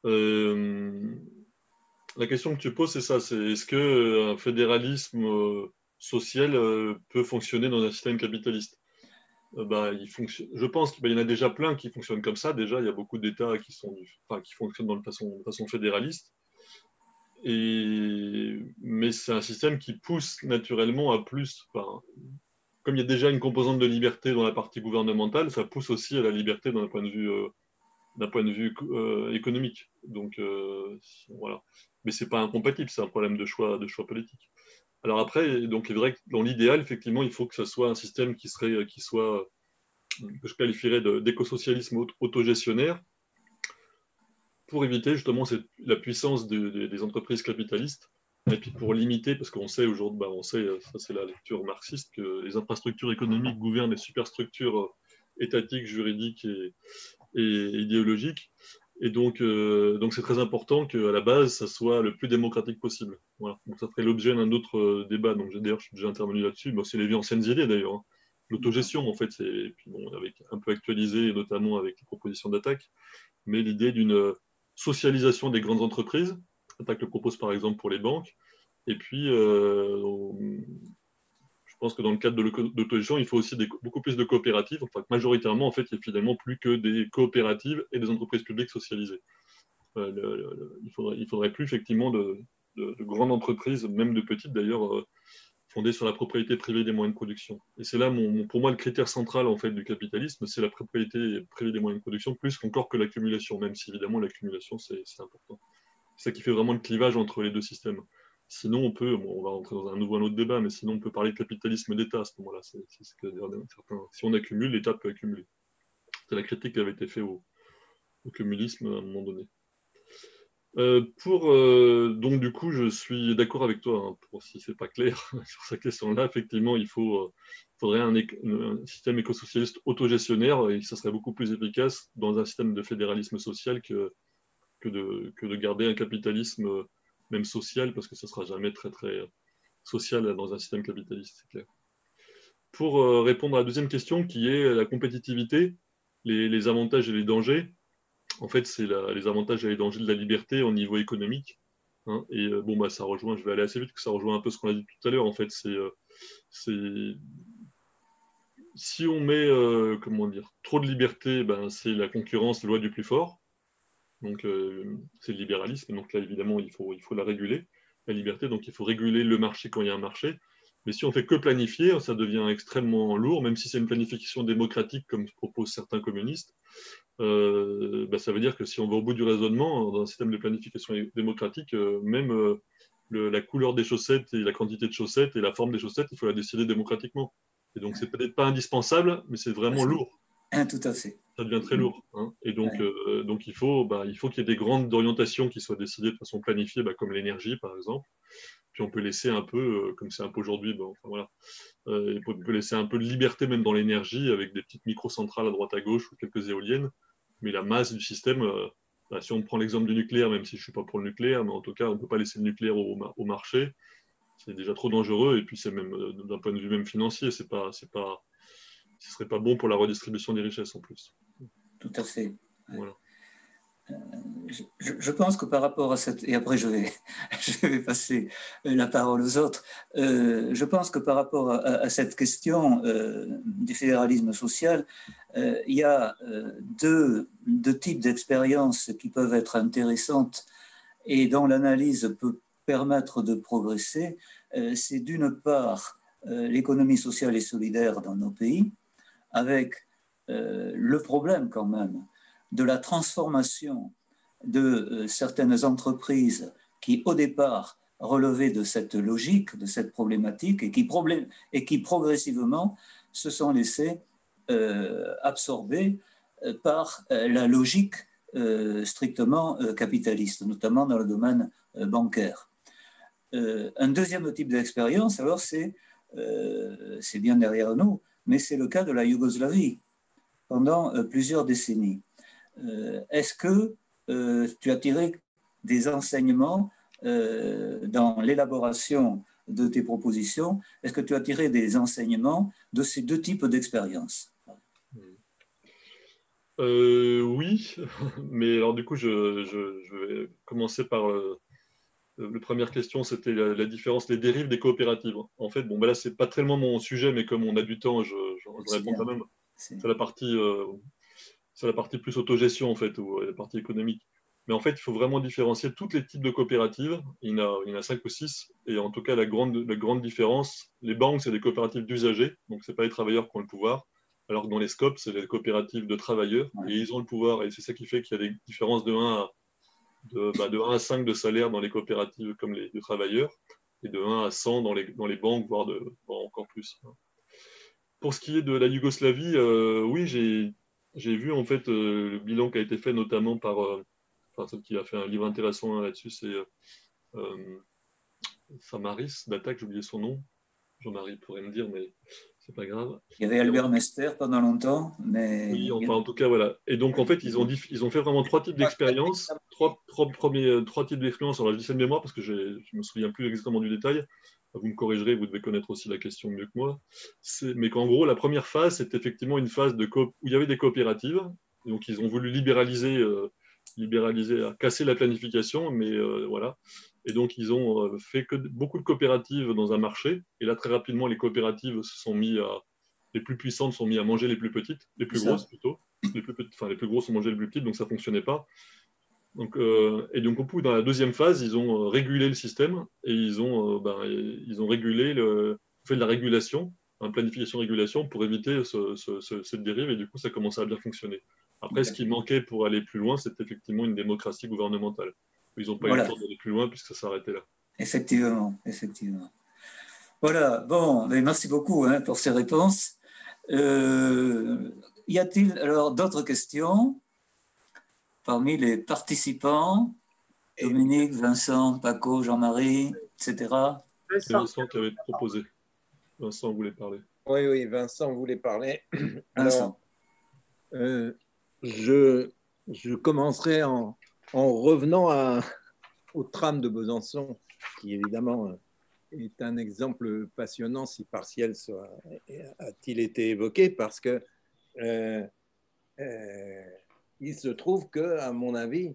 La question que tu poses, c'est ça, c'est est-ce qu'un fédéralisme social peut fonctionner dans un système capitaliste? Je pense qu'il y en a déjà plein qui fonctionnent comme ça. Déjà, il y a beaucoup d'États qui fonctionnent de façon fédéraliste. Mais c'est un système qui pousse naturellement à plus. Comme il y a déjà une composante de liberté dans la partie gouvernementale, ça pousse aussi à la liberté d'un point de vue économique. Donc voilà. Mais c'est pas incompatible, c'est un problème de choix politique. Alors après, donc il est vrai que dans l'idéal, effectivement, il faut que ce soit un système qui soit que je qualifierais d'écosocialisme autogestionnaire, pour éviter justement la puissance des entreprises capitalistes, et puis pour limiter, parce qu'on sait aujourd'hui, ça c'est la lecture marxiste, que les infrastructures économiques gouvernent les superstructures étatiques, juridiques et idéologiques. Et donc c'est très important qu'à la base, ça soit le plus démocratique possible. Voilà. Donc ça ferait l'objet d'un autre débat. Donc d'ailleurs, je suis déjà intervenu là-dessus. C'est les anciennes idées d'ailleurs. Hein. L'autogestion, en fait, et puis avec un peu actualisé, notamment avec les propositions d'Attaque, mais l'idée d'une socialisation des grandes entreprises. Attaque le propose par exemple pour les banques. Et puis, je pense que dans le cadre de l'autogestion, il faut aussi beaucoup plus de coopératives. Enfin, majoritairement, en fait, il n'y a finalement plus que des coopératives et des entreprises publiques socialisées. Il faudrait plus effectivement de grandes entreprises, même de petites d'ailleurs, fondées sur la propriété privée des moyens de production. Et c'est là, pour moi, le critère central en fait du capitalisme, c'est la propriété privée des moyens de production, plus encore que l'accumulation, même si évidemment l'accumulation c'est important. C'est ça qui fait vraiment le clivage entre les deux systèmes. Sinon, on va rentrer dans un autre débat, mais sinon on peut parler de capitalisme d'État à ce moment-là. C'est ce que si on accumule, l'État peut accumuler. C'est la critique qui avait été faite au communisme à un moment donné. Donc du coup, je suis d'accord avec toi, hein, pour si c'est pas clair sur cette question-là. Effectivement, il faudrait un système écosocialiste autogestionnaire, et ça serait beaucoup plus efficace dans un système de fédéralisme social que de garder un capitalisme même social, parce que ça sera jamais très très social dans un système capitaliste, c'est clair. Pour répondre à la deuxième question, qui est la compétitivité, les avantages et les dangers. En fait, c'est les avantages et les dangers de la liberté au niveau économique. Hein, et ça rejoint, je vais aller assez vite, que ça rejoint un peu ce qu'on a dit tout à l'heure. En fait, si on met trop de liberté, c'est la concurrence, la loi du plus fort. Donc, c'est le libéralisme. Donc là, évidemment, il faut la réguler, la liberté. Donc, il faut réguler le marché quand il y a un marché. Mais si on fait que planifier, ça devient extrêmement lourd, même si c'est une planification démocratique, comme proposent certains communistes. Ça veut dire que si on va au bout du raisonnement, dans un système de planification démocratique, même la couleur des chaussettes et la quantité de chaussettes et la forme des chaussettes, il faut la décider démocratiquement. Et donc, c'est peut-être pas indispensable, mais c'est vraiment lourd. Tout à fait. Ça devient très lourd. Hein. Et donc, il faut qu'il y ait des grandes orientations qui soient décidées de façon planifiée, comme l'énergie, par exemple. Puis on peut laisser un peu, comme c'est un peu aujourd'hui, on peut laisser un peu de liberté même dans l'énergie, avec des petites microcentrales à droite à gauche ou quelques éoliennes. Mais la masse du système, si on prend l'exemple du nucléaire, même si je ne suis pas pour le nucléaire, mais en tout cas, on ne peut pas laisser le nucléaire au marché. C'est déjà trop dangereux, et puis c'est même, d'un point de vue même financier, ce ne serait pas bon pour la redistribution des richesses en plus. Tout à fait. Voilà. Je pense que par rapport à cette... Et après, je vais passer la parole aux autres. Je pense que par rapport à cette question du fédéralisme social, il y a deux types d'expériences qui peuvent être intéressantes et dont l'analyse peut permettre de progresser. C'est d'une part l'économie sociale et solidaire dans nos pays, avec le problème quand même de la transformation de certaines entreprises qui au départ relevaient de cette logique, de cette problématique, et qui progressivement se sont laissées absorbées par la logique strictement capitaliste, notamment dans le domaine bancaire. Un deuxième type d'expérience, alors c'est bien derrière nous, mais c'est le cas de la Yougoslavie pendant plusieurs décennies. Est-ce que tu as tiré des enseignements dans l'élaboration de tes propositions? Est-ce que tu as tiré des enseignements de ces deux types d'expériences? Oui, mais alors du coup, je vais commencer par la première question, c'était la différence, les dérives des coopératives. En fait, bon, ben là, c'est pas tellement mon sujet, mais comme on a du temps, je réponds quand même. C'est la partie plus autogestion, en fait, ou la partie économique. Mais en fait, il faut vraiment différencier tous les types de coopératives. Il y en a 5 ou 6. Et en tout cas, la grande différence, les banques, c'est des coopératives d'usagers. Donc, ce n'est pas les travailleurs qui ont le pouvoir. Alors que dans les SCOP, c'est les coopératives de travailleurs. Ouais. Et ils ont le pouvoir. Et c'est ça qui fait qu'il y a des différences de 1 à 5 de salaire dans les coopératives comme les de travailleurs. Et de 1 à 100 dans les banques, voire encore plus. Pour ce qui est de la Yougoslavie, oui, j'ai vu en fait le bilan qui a été fait notamment par celle qui a fait un livre intéressant là-dessus, c'est Samaris d'Attaque, j'ai oublié son nom. Jean-Marie pourrait me dire, mais c'est pas grave. Il y avait Albert Mester pendant longtemps, mais... Oui, enfin, en tout cas, voilà. Et donc, en fait, ils ont fait vraiment 3 types d'expériences. 3 types d'expériences. Alors, je dis ça de mémoire parce que je ne me souviens plus exactement du détail. Vous me corrigerez, vous devez connaître aussi la question mieux que moi. Mais qu'en gros, la première phase, c'est effectivement une phase où il y avait des coopératives. Donc, ils ont voulu libéraliser, casser la planification, mais voilà. Et donc, ils ont fait beaucoup de coopératives dans un marché. Et là, très rapidement, les coopératives se sont mis à... Les plus puissantes sont mis à manger les plus petites, les plus grosses plutôt. Les plus grosses ont mangé les plus petites, donc ça ne fonctionnait pas. Donc, et donc, au bout, dans la deuxième phase, ils ont régulé le système et ils ont régulé fait de la régulation, planification-régulation pour éviter cette dérive et du coup, ça commençait à bien fonctionner. Après, ce qui manquait pour aller plus loin, c'est effectivement une démocratie gouvernementale. Ils n'ont pas eu le temps d'aller plus loin puisque ça s'arrêtait là. Effectivement. Voilà, bon, mais merci beaucoup pour ces réponses. Y a-t-il alors d'autres questions parmi les participants? Dominique, Vincent, Paco, Jean-Marie, etc. C'est Vincent qui avait proposé. Vincent voulait parler. Oui, Vincent voulait parler. Alors, je commencerai en revenant au tram de Besançon, qui évidemment est un exemple passionnant, si partiel a-t-il été évoqué, parce que il se trouve que, à mon avis,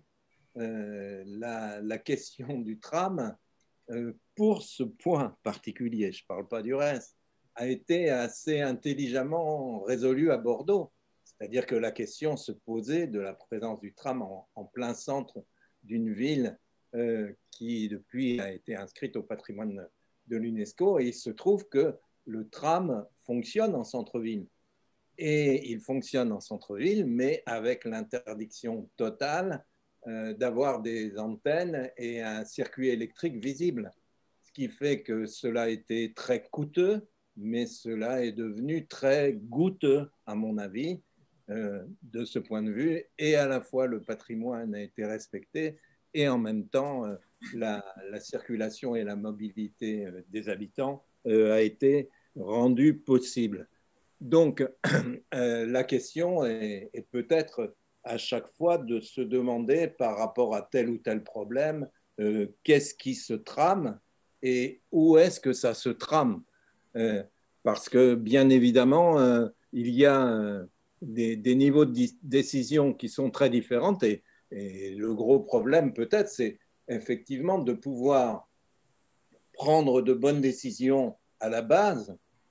la question du tram, pour ce point particulier, je ne parle pas du reste, a été assez intelligemment résolue à Bordeaux. C'est-à-dire que la question se posait de la présence du tram en plein centre d'une ville qui, depuis, a été inscrite au patrimoine de l'UNESCO. Et il se trouve que le tram fonctionne en centre-ville. Et il fonctionne en centre-ville, mais avec l'interdiction totale d'avoir des antennes et un circuit électrique visible. Ce qui fait que cela a été très coûteux, mais cela est devenu très goûteux, à mon avis, de ce point de vue. Et à la fois, le patrimoine a été respecté, et en même temps, la circulation et la mobilité des habitants a été rendue possible. Donc, la question est peut-être à chaque fois de se demander par rapport à tel ou tel problème, qu'est-ce qui se trame et où est-ce que ça se trame, parce que bien évidemment, il y a des niveaux de décision qui sont très différents et le gros problème peut-être, c'est effectivement de pouvoir prendre de bonnes décisions à la base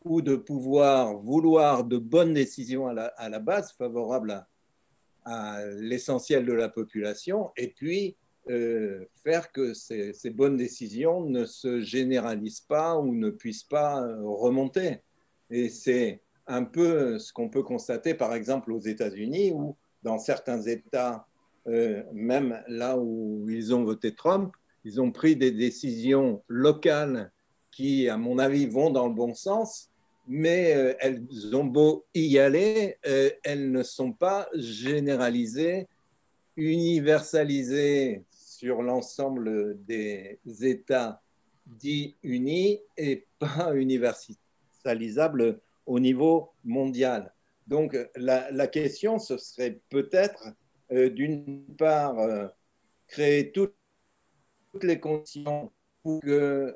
ou de pouvoir vouloir de bonnes décisions à la base, favorables à l'essentiel de la population, et puis faire que ces bonnes décisions ne se généralisent pas ou ne puissent pas remonter. Et c'est un peu ce qu'on peut constater, par exemple, aux États-Unis, où dans certains États, même là où ils ont voté Trump, ils ont pris des décisions locales qui, à mon avis, vont dans le bon sens, mais elles ont beau y aller, elles ne sont pas généralisées, universalisées sur l'ensemble des États dits unis et pas universalisables au niveau mondial. Donc la question, ce serait peut-être d'une part créer toutes les conditions pour que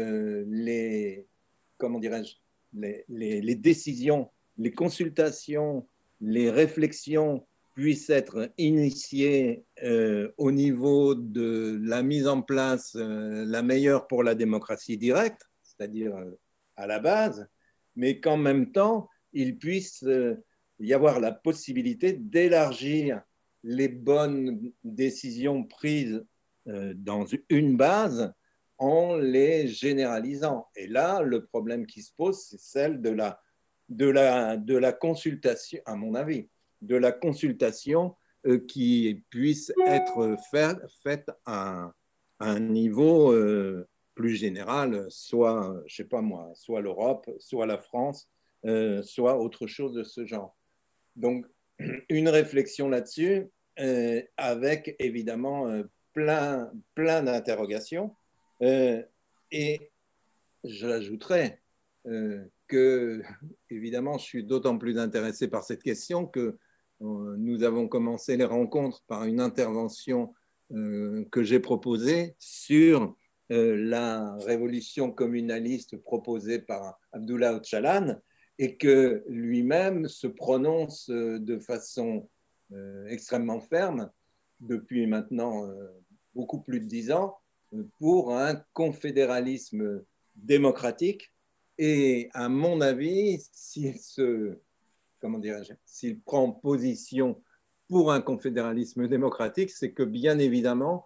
comment dirais-je, les décisions, les consultations, les réflexions puissent être initiées au niveau de la mise en place la meilleure pour la démocratie directe, c'est-à-dire à la base, mais qu'en même temps, il puisse y avoir la possibilité d'élargir les bonnes décisions prises dans une base en les généralisant. Et là, le problème qui se pose, c'est celle de la consultation, à mon avis, de la consultation qui puisse être faite à un niveau plus général, soit, je sais pas moi, soit l'Europe, soit la France, soit autre chose de ce genre. Donc, une réflexion là-dessus, avec évidemment plein d'interrogations. Et j'ajouterais que, évidemment, je suis d'autant plus intéressé par cette question que nous avons commencé les rencontres par une intervention que j'ai proposée sur la révolution communaliste proposée par Abdullah Öcalan, et que lui-même se prononce de façon extrêmement ferme depuis maintenant beaucoup plus de 10 ans pour un confédéralisme démocratique. Et à mon avis, s'il prend position pour un confédéralisme démocratique, c'est que bien évidemment,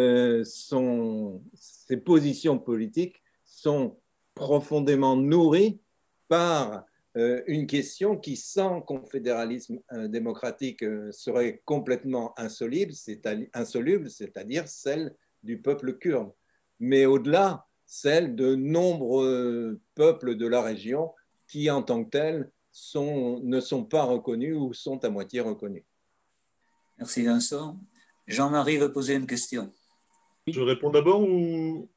ses positions politiques sont profondément nourries par une question qui, sans confédéralisme démocratique, serait complètement insoluble, c'est-à-dire celle du peuple kurde. Mais au-delà, celle de nombreux peuples de la région qui, en tant que tels, ne sont pas reconnus ou sont à moitié reconnus. Merci Vincent. Jean-Marie veut poser une question. Je réponds d'abord ou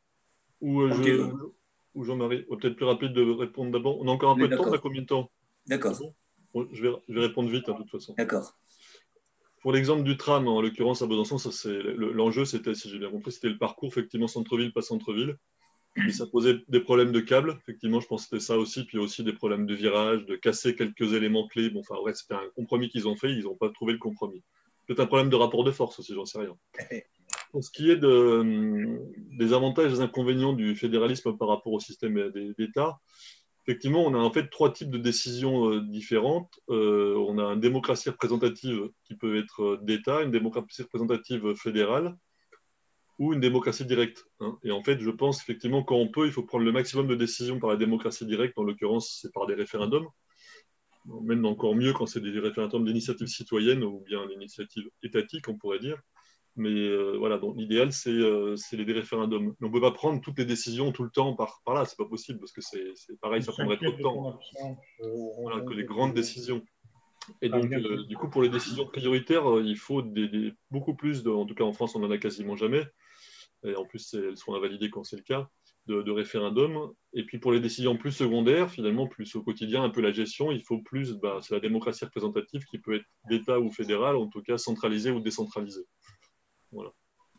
Jean-Marie? Peut-être plus rapide de répondre d'abord. On a encore un peu de temps, on a combien de temps? D'accord. Bon, je vais répondre vite, hein, de toute façon. D'accord. Pour l'exemple du tram, en l'occurrence à Besançon, l'enjeu, c'était, si j'ai bien compris, c'était le parcours, effectivement, centre-ville, pas centre-ville. Et ça posait des problèmes de câbles, effectivement, je pense que c'était ça aussi, puis aussi des problèmes de virage, de casser quelques éléments clés. Bon, enfin, ouais, c'était un compromis qu'ils ont fait, ils n'ont pas trouvé le compromis. Peut-être un problème de rapport de force aussi, j'en sais rien. Pour ce qui est des avantages et des inconvénients du fédéralisme par rapport au système d'État, effectivement, on a en fait 3 types de décisions différentes. On a une démocratie représentative qui peut être d'État, une démocratie représentative fédérale ou une démocratie directe. Hein. Et en fait, je pense effectivement quand on peut, il faut prendre le maximum de décisions par la démocratie directe. En l'occurrence, c'est par des référendums. Même encore mieux quand c'est des référendums d'initiative citoyenne ou bien d'initiative étatique, on pourrait dire. Mais voilà, donc l'idéal, c'est des référendums. Mais on ne peut pas prendre toutes les décisions tout le temps par là, c'est pas possible, parce que c'est pareil, ça prendrait trop de temps. Voilà, que les grandes décisions. Et donc, du coup, pour les décisions prioritaires, il faut beaucoup plus, en tout cas en France, on n'en a quasiment jamais. Et en plus, elles sont invalidées quand c'est le cas, de référendums. Et puis pour les décisions plus secondaires, finalement, plus au quotidien, un peu la gestion, il faut plus, c'est la démocratie représentative qui peut être d'État ou fédérale, en tout cas centralisée ou décentralisée. Voilà.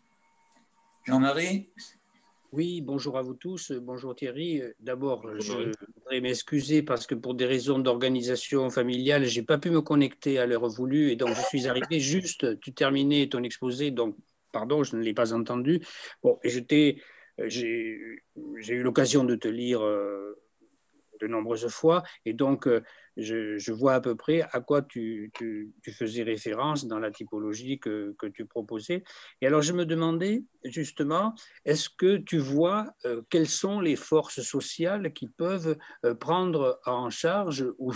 Jean-Marie? Oui, bonjour à vous tous. Bonjour Thierry. D'abord, je voudrais m'excuser parce que pour des raisons d'organisation familiale, je n'ai pas pu me connecter à l'heure voulue et donc je suis arrivé juste, tu terminais ton exposé, donc pardon, je ne l'ai pas entendu. Bon, et j'ai eu l'occasion de te lire de nombreuses fois. Et donc, je vois à peu près à quoi tu faisais référence dans la typologie que tu proposais. Et alors, je me demandais justement, est-ce que tu vois quelles sont les forces sociales qui peuvent prendre en charge ou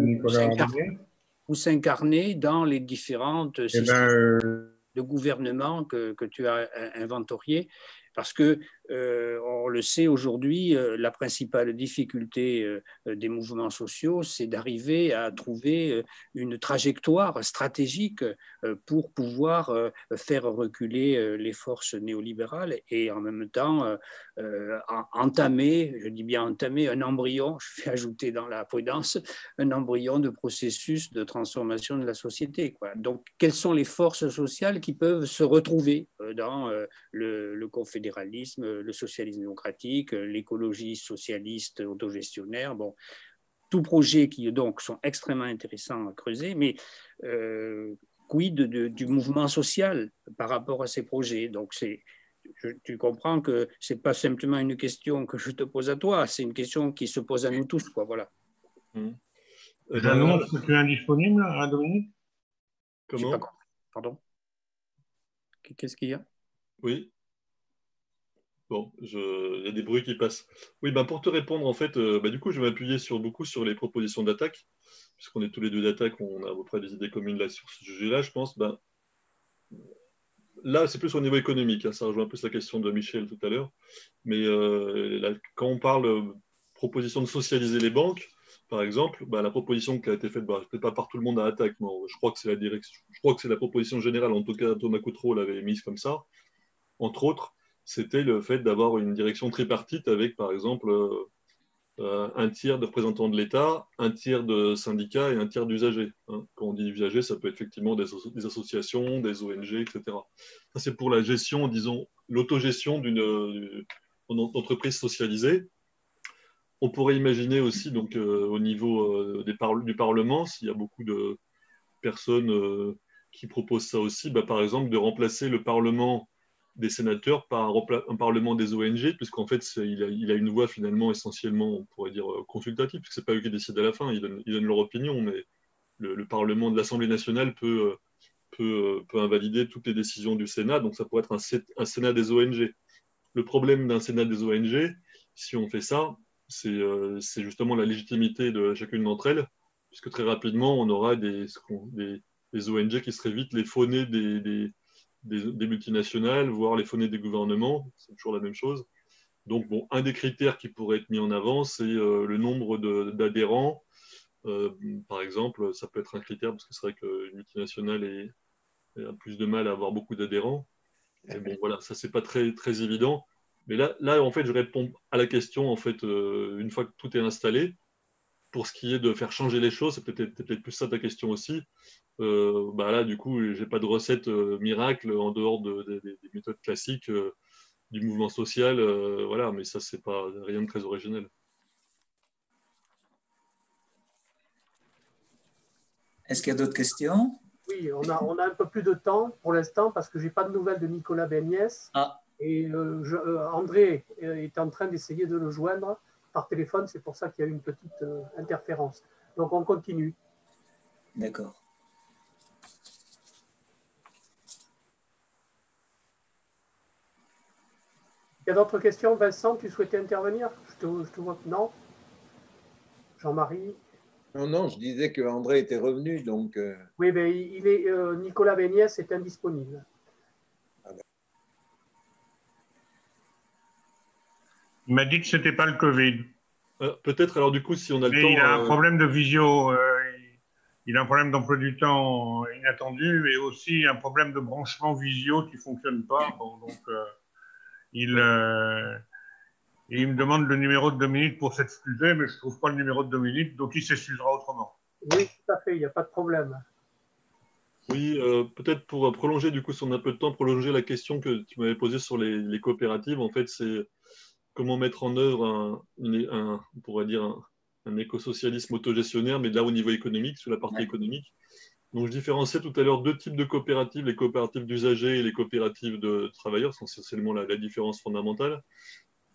s'incarner dans les différentes systèmes de gouvernement que tu as inventoriés? Parce que, on le sait aujourd'hui, la principale difficulté des mouvements sociaux, c'est d'arriver à trouver une trajectoire stratégique pour pouvoir faire reculer les forces néolibérales et en même temps entamer, je dis bien entamer, un embryon, je vais ajouter dans la prudence, un embryon de processus de transformation de la société, quoi. Donc, quelles sont les forces sociales qui peuvent se retrouver dans le confédéralisme, le socialisme démocratique, l'écologie socialiste autogestionnaire, bon, tous projets qui donc sont extrêmement intéressants à creuser, mais quid du mouvement social par rapport à ces projets? Donc tu comprends que ce n'est pas simplement une question que je te pose à toi, c'est une question qui se pose à nous tous, quoi, voilà. J'annonce que tu es indisponible, hein, Dominique? Comment? Pas compris. Pardon? Qu'est-ce qu'il y a? Oui. Bon, il y a des bruits qui passent. Oui, ben pour te répondre, en fait, du coup, je vais m'appuyer beaucoup sur les propositions d'attaque, puisqu'on est tous les deux d'attaque, on a à peu près des idées communes là sur ce sujet-là, je pense. Là, c'est plus au niveau économique, hein, ça rejoint un peu la question de Michel tout à l'heure. Mais là, quand on parle proposition de socialiser les banques, par exemple, la proposition qui a été faite, peut-être pas par tout le monde à attaque, mais je crois que c'est la direction, je crois que c'est la proposition générale, en tout cas Thomas Coutreau l'avait mise comme ça, entre autres, c'était le fait d'avoir une direction tripartite avec, par exemple, un tiers de représentants de l'État, un tiers de syndicats et un tiers d'usagers. Hein. Quand on dit usagers, ça peut être effectivement des associations, des ONG, etc. Ça, c'est pour la gestion, disons, l'autogestion d'une entreprise socialisée. On pourrait imaginer aussi, donc, au niveau du Parlement, s'il y a beaucoup de personnes qui proposent ça aussi, par exemple, de remplacer le Parlement des sénateurs par un Parlement des ONG, puisqu'en fait, il a une voix finalement essentiellement, on pourrait dire, consultative, puisque ce n'est pas eux qui décident à la fin, ils donnent leur opinion, mais le Parlement de l'Assemblée nationale peut invalider toutes les décisions du Sénat, donc ça pourrait être un Sénat des ONG. Le problème d'un Sénat des ONG, si on fait ça, c'est justement la légitimité de chacune d'entre elles, puisque très rapidement, on aura des ONG qui seraient vite les faunées des multinationales, voire les faunées des gouvernements, c'est toujours la même chose. Donc, bon, un des critères qui pourrait être mis en avant, c'est le nombre d'adhérents. Par exemple, ça peut être un critère, parce que c'est vrai qu'une multinationale a plus de mal à avoir beaucoup d'adhérents. Mais bon, voilà, ça, c'est pas très, très évident. Mais là, en fait, je réponds à la question, en fait, une fois que tout est installé. Pour ce qui est de faire changer les choses, c'est peut-être plus ça ta question aussi. Là, du coup, je n'ai pas de recette miracle en dehors des méthodes classiques du mouvement social. Voilà, mais ça, c'est pas rien de très originel. Est-ce qu'il y a d'autres questions? Oui, on a un peu plus de temps pour l'instant parce que je n'ai pas de nouvelles de Nicolas Béniès. Ah. Et André est en train d'essayer de le joindre par téléphone. C'est pour ça qu'il y a eu une petite interférence. Donc, on continue. D'accord. Il y a d'autres questions? Vincent, tu souhaitais intervenir? Je te vois que non. Jean-Marie? Non, je disais que André était revenu, donc... Oui, mais Nicolas Béniès est indisponible. Il m'a dit que ce n'était pas le Covid. Peut-être, alors du coup, si on a le temps... Il a un problème de visio, il a un problème d'emploi du temps inattendu et aussi un problème de branchement visio qui ne fonctionne pas. Bon, donc, il me demande le numéro de Dominique pour s'excuser, mais je ne trouve pas le numéro de Dominique, donc il s'excusera autrement. Oui, tout à fait, il n'y a pas de problème. Oui, peut-être pour prolonger, du coup, si on a un peu de temps, prolonger la question que tu m'avais posée sur les coopératives. En fait, c'est comment mettre en œuvre on pourrait dire un écosocialisme autogestionnaire, mais là au niveau économique, sur la partie économique. Donc, je différenciais tout à l'heure deux types de coopératives, les coopératives d'usagers et les coopératives de travailleurs, c'est essentiellement la différence fondamentale.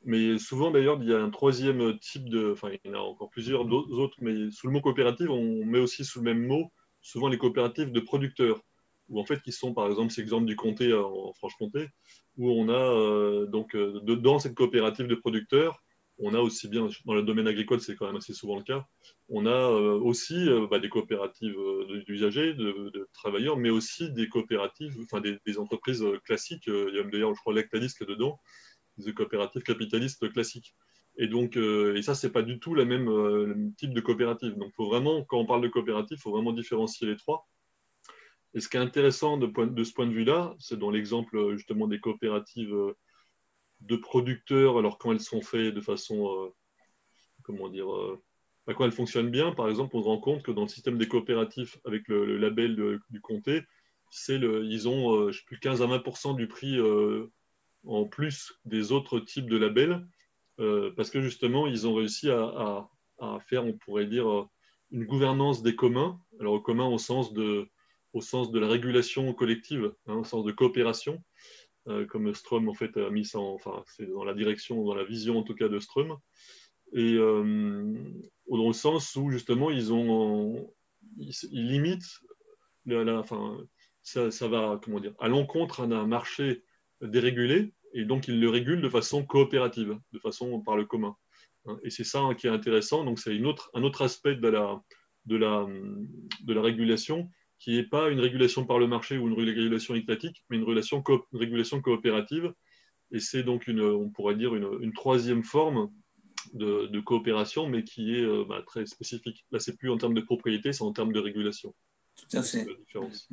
Mais souvent, d'ailleurs, il y a un troisième type de... Enfin, il y en a encore plusieurs autres, mais sous le mot coopérative, on met aussi sous le même mot souvent les coopératives de producteurs, où en fait, qui sont, par exemple, cet exemple du Comté en Franche-Comté, où on a dans cette coopérative de producteurs, on a aussi bien, dans le domaine agricole, c'est quand même assez souvent le cas, on a aussi des coopératives d'usagers, de travailleurs, mais aussi des coopératives, enfin des entreprises classiques. Il y a d'ailleurs, je crois, Lactalis qui est dedans, des coopératives capitalistes classiques. Et donc, et ça, c'est pas du tout le même type de coopérative. Donc, faut vraiment, quand on parle de coopérative, il faut vraiment différencier les trois. Et ce qui est intéressant de ce point de vue-là, c'est dans l'exemple justement des coopératives de producteurs, alors quand elles sont faites de façon, comment dire, quand elles fonctionnent bien, par exemple, on se rend compte que dans le système des coopératives avec le label du Comté, ils ont, je sais plus, 15 à 20% du prix en plus des autres types de labels, parce que justement, ils ont réussi à faire, on pourrait dire, une gouvernance des communs. Alors, au commun au sens de la régulation collective, hein, au sens de coopération, comme Strom en fait a mis ça, enfin, c'est dans la direction, dans la vision en tout cas de Strom, et dans le sens où justement ils limitent enfin, ça va, comment dire, à l'encontre d'un marché dérégulé, et donc ils le régulent de façon coopérative, de façon par le commun. Et c'est ça qui est intéressant. Donc c'est un autre aspect de la régulation, qui n'est pas une régulation par le marché ou une régulation étatique, mais une régulation coopérative. Et c'est donc on pourrait dire une troisième forme de coopération, mais qui est très spécifique. Là, c'est plus en termes de propriété, c'est en termes de régulation. Tout à fait. C'est la différence.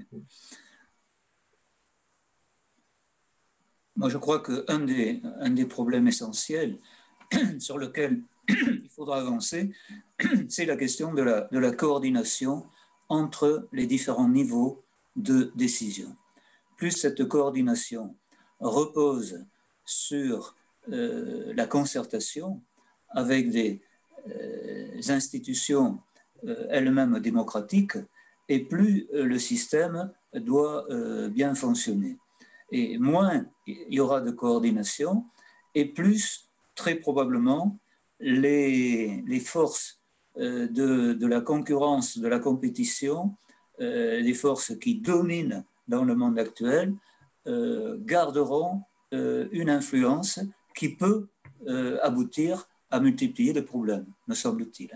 Moi, je crois qu'un des problèmes essentiels sur lequel il faudra avancer, c'est la question de la coordination entre les différents niveaux de décision. Plus cette coordination repose sur la concertation avec des institutions elles-mêmes démocratiques, et plus le système doit bien fonctionner. Et moins il y aura de coordination, et plus, très probablement, les forces de la concurrence, de la compétition, les forces qui dominent dans le monde actuel, garderont une influence qui peut aboutir à multiplier les problèmes, me semble-t-il.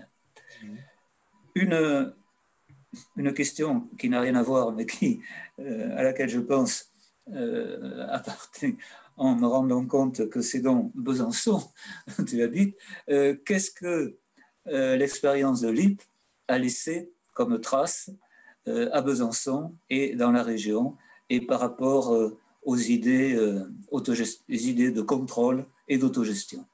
Une question qui n'a rien à voir, mais à laquelle je pense en me rendant compte que c'est dans Besançon, tu habites, qu'est-ce que l'expérience de LIP a laissé comme trace à Besançon et dans la région, et par rapport aux idées, les idées de contrôle et d'autogestion?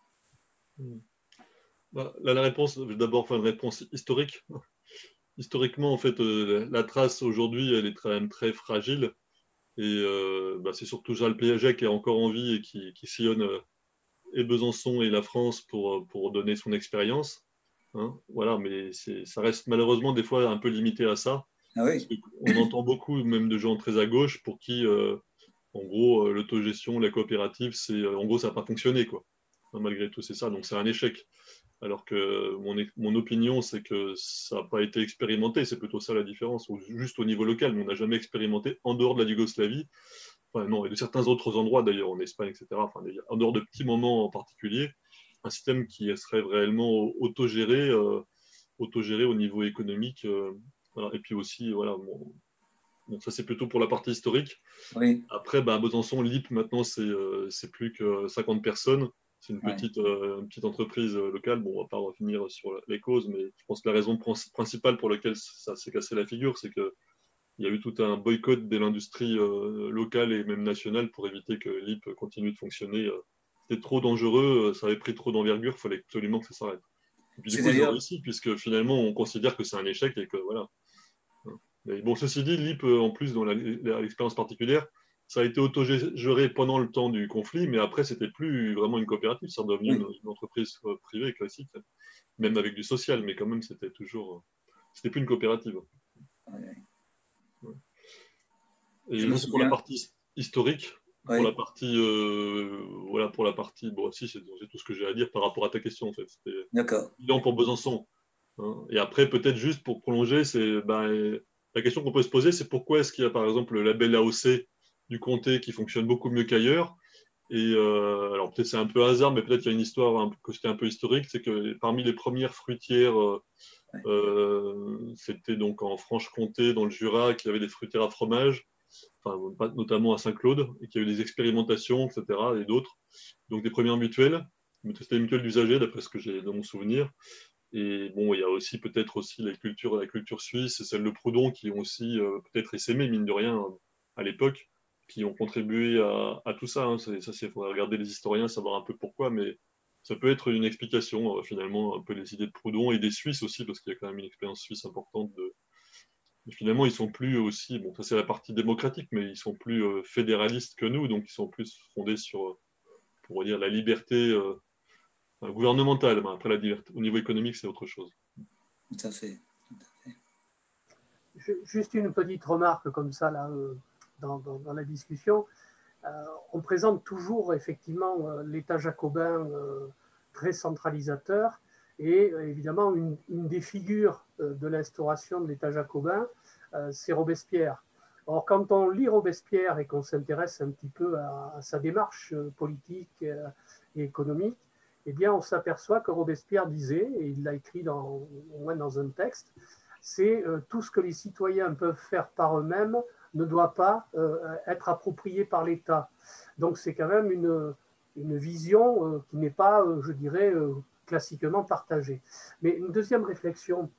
Là, la réponse, d'abord, une réponse historique. Historiquement, en fait, la trace aujourd'hui, elle est quand même très fragile. Et c'est surtout Charles Piaget qui est encore en vie et qui sillonne et Besançon et la France pour donner son expérience. Hein, voilà, mais ça reste malheureusement des fois un peu limité à ça. Ah oui. On entend beaucoup, même de gens très à gauche, pour qui, en gros, l'autogestion, la coopérative, en gros, ça n'a pas fonctionné, quoi. Malgré tout, c'est ça. Donc, c'est un échec. Alors que mon opinion, c'est que ça n'a pas été expérimenté. C'est plutôt ça la différence. Juste au niveau local, mais on n'a jamais expérimenté en dehors de la Yougoslavie. Enfin, non, et de certains autres endroits, d'ailleurs, en Espagne, etc. Enfin, en dehors de petits moments en particulier, un système qui serait réellement autogéré au niveau économique. Voilà. Et puis aussi, voilà, bon, ça c'est plutôt pour la partie historique. Oui. Après, à Besançon, LIP, maintenant, c'est plus que 50 personnes. C'est une petite entreprise locale. Bon, on ne va pas revenir sur les causes, mais je pense que la raison principale pour laquelle ça s'est cassé la figure, c'est qu'il y a eu tout un boycott de l'industrie locale et même nationale pour éviter que LIP continue de fonctionner. C'était trop dangereux, ça avait pris trop d'envergure, il fallait absolument que ça s'arrête. Et puis du coup, ils ont réussi, puisque finalement, on considère que c'est un échec et que voilà. Mais bon, ceci dit, LIP, en plus, dans l'expérience particulière, ça a été autogéré pendant le temps du conflit, mais après, c'était plus vraiment une coopérative, c'est devenu une entreprise privée classique, même avec du social, mais quand même, c'était plus une coopérative. Ouais. Et pour la partie historique, Oui. Pour la partie, voilà, pour la partie, bon, si, c'est tout ce que j'ai à dire par rapport à ta question, en fait. C'était évident pour Besançon. Hein. Et après, peut-être juste pour prolonger, c'est la question qu'on peut se poser, c'est pourquoi est-ce qu'il y a, par exemple, le label AOC du comté qui fonctionne beaucoup mieux qu'ailleurs. Et alors, peut-être c'est un peu hasard, mais peut-être qu'il y a une histoire, c'était un peu historique, c'est que parmi les premières fruitières, c'était donc en Franche-Comté, dans le Jura, qu'il y avait des fruitières à fromage. Enfin, notamment à Saint-Claude, et qu'il y a eu des expérimentations, etc., et d'autres. Donc des premières mutuelles, c'était des mutuelles d'usagers, d'après ce que j'ai dans mon souvenir. Et bon, il y a aussi peut-être aussi la culture suisse et celle de Proudhon qui ont aussi peut-être essaimé, mine de rien, à l'époque, qui ont contribué à tout ça. Hein. Ça, il faudrait regarder les historiens, savoir un peu pourquoi, mais ça peut être une explication, finalement, un peu les idées de Proudhon et des Suisses aussi, parce qu'il y a quand même une expérience suisse importante de. Et finalement, ils sont plus aussi, bon, ça c'est la partie démocratique, mais ils sont plus fédéralistes que nous, donc ils sont plus fondés sur, pour dire, la liberté gouvernementale. Après, la liberté, au niveau économique, c'est autre chose. Tout à fait. Juste une petite remarque comme ça, là, dans la discussion. On présente toujours, effectivement, l'État jacobin très centralisateur. Et évidemment, une des figures de l'instauration de l'État jacobin, c'est Robespierre. Or, quand on lit Robespierre et qu'on s'intéresse un petit peu à sa démarche politique et économique, eh bien, on s'aperçoit que Robespierre disait, et il l'a écrit au moins dans un texte, c'est tout ce que les citoyens peuvent faire par eux-mêmes ne doit pas être approprié par l'État. Donc, c'est quand même une vision qui n'est pas, je dirais, classiquement partagée. Mais une deuxième réflexion,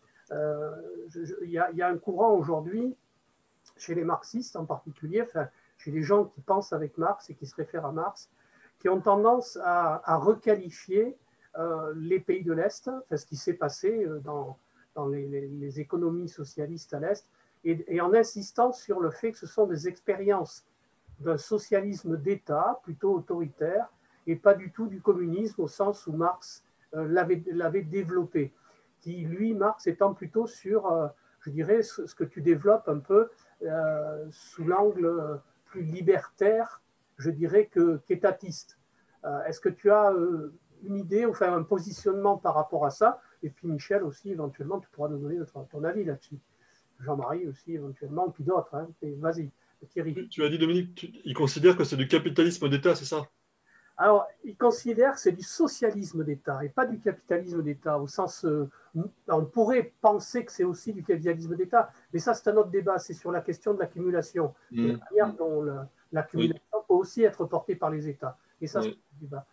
il y a un courant aujourd'hui, chez les marxistes en particulier, enfin, chez les gens qui pensent avec Marx et qui se réfèrent à Marx, qui ont tendance à requalifier les pays de l'Est, enfin, ce qui s'est passé dans les économies socialistes à l'Est, et en insistant sur le fait que ce sont des expériences d'un socialisme d'État plutôt autoritaire et pas du tout du communisme au sens où Marx l'avait développé. Qui, lui, Marx étant plutôt sur, je dirais, ce que tu développes un peu sous l'angle plus libertaire, je dirais, qu'étatiste. Est-ce que tu as une idée, enfin un positionnement par rapport à ça? Et puis Michel aussi, éventuellement, tu pourras nous donner ton avis là-dessus. Jean-Marie aussi, éventuellement, puis d'autres. Hein. Vas-y, Thierry. Tu as dit, Dominique, il considère que c'est du capitalisme d'État, c'est ça? Alors, il considère que c'est du socialisme d'État et pas du capitalisme d'État, au sens, on pourrait penser que c'est aussi du capitalisme d'État, mais ça c'est un autre débat, c'est sur la question de l'accumulation, la manière dont l'accumulation peut aussi être portée par les États. Et ça, c'est un débat.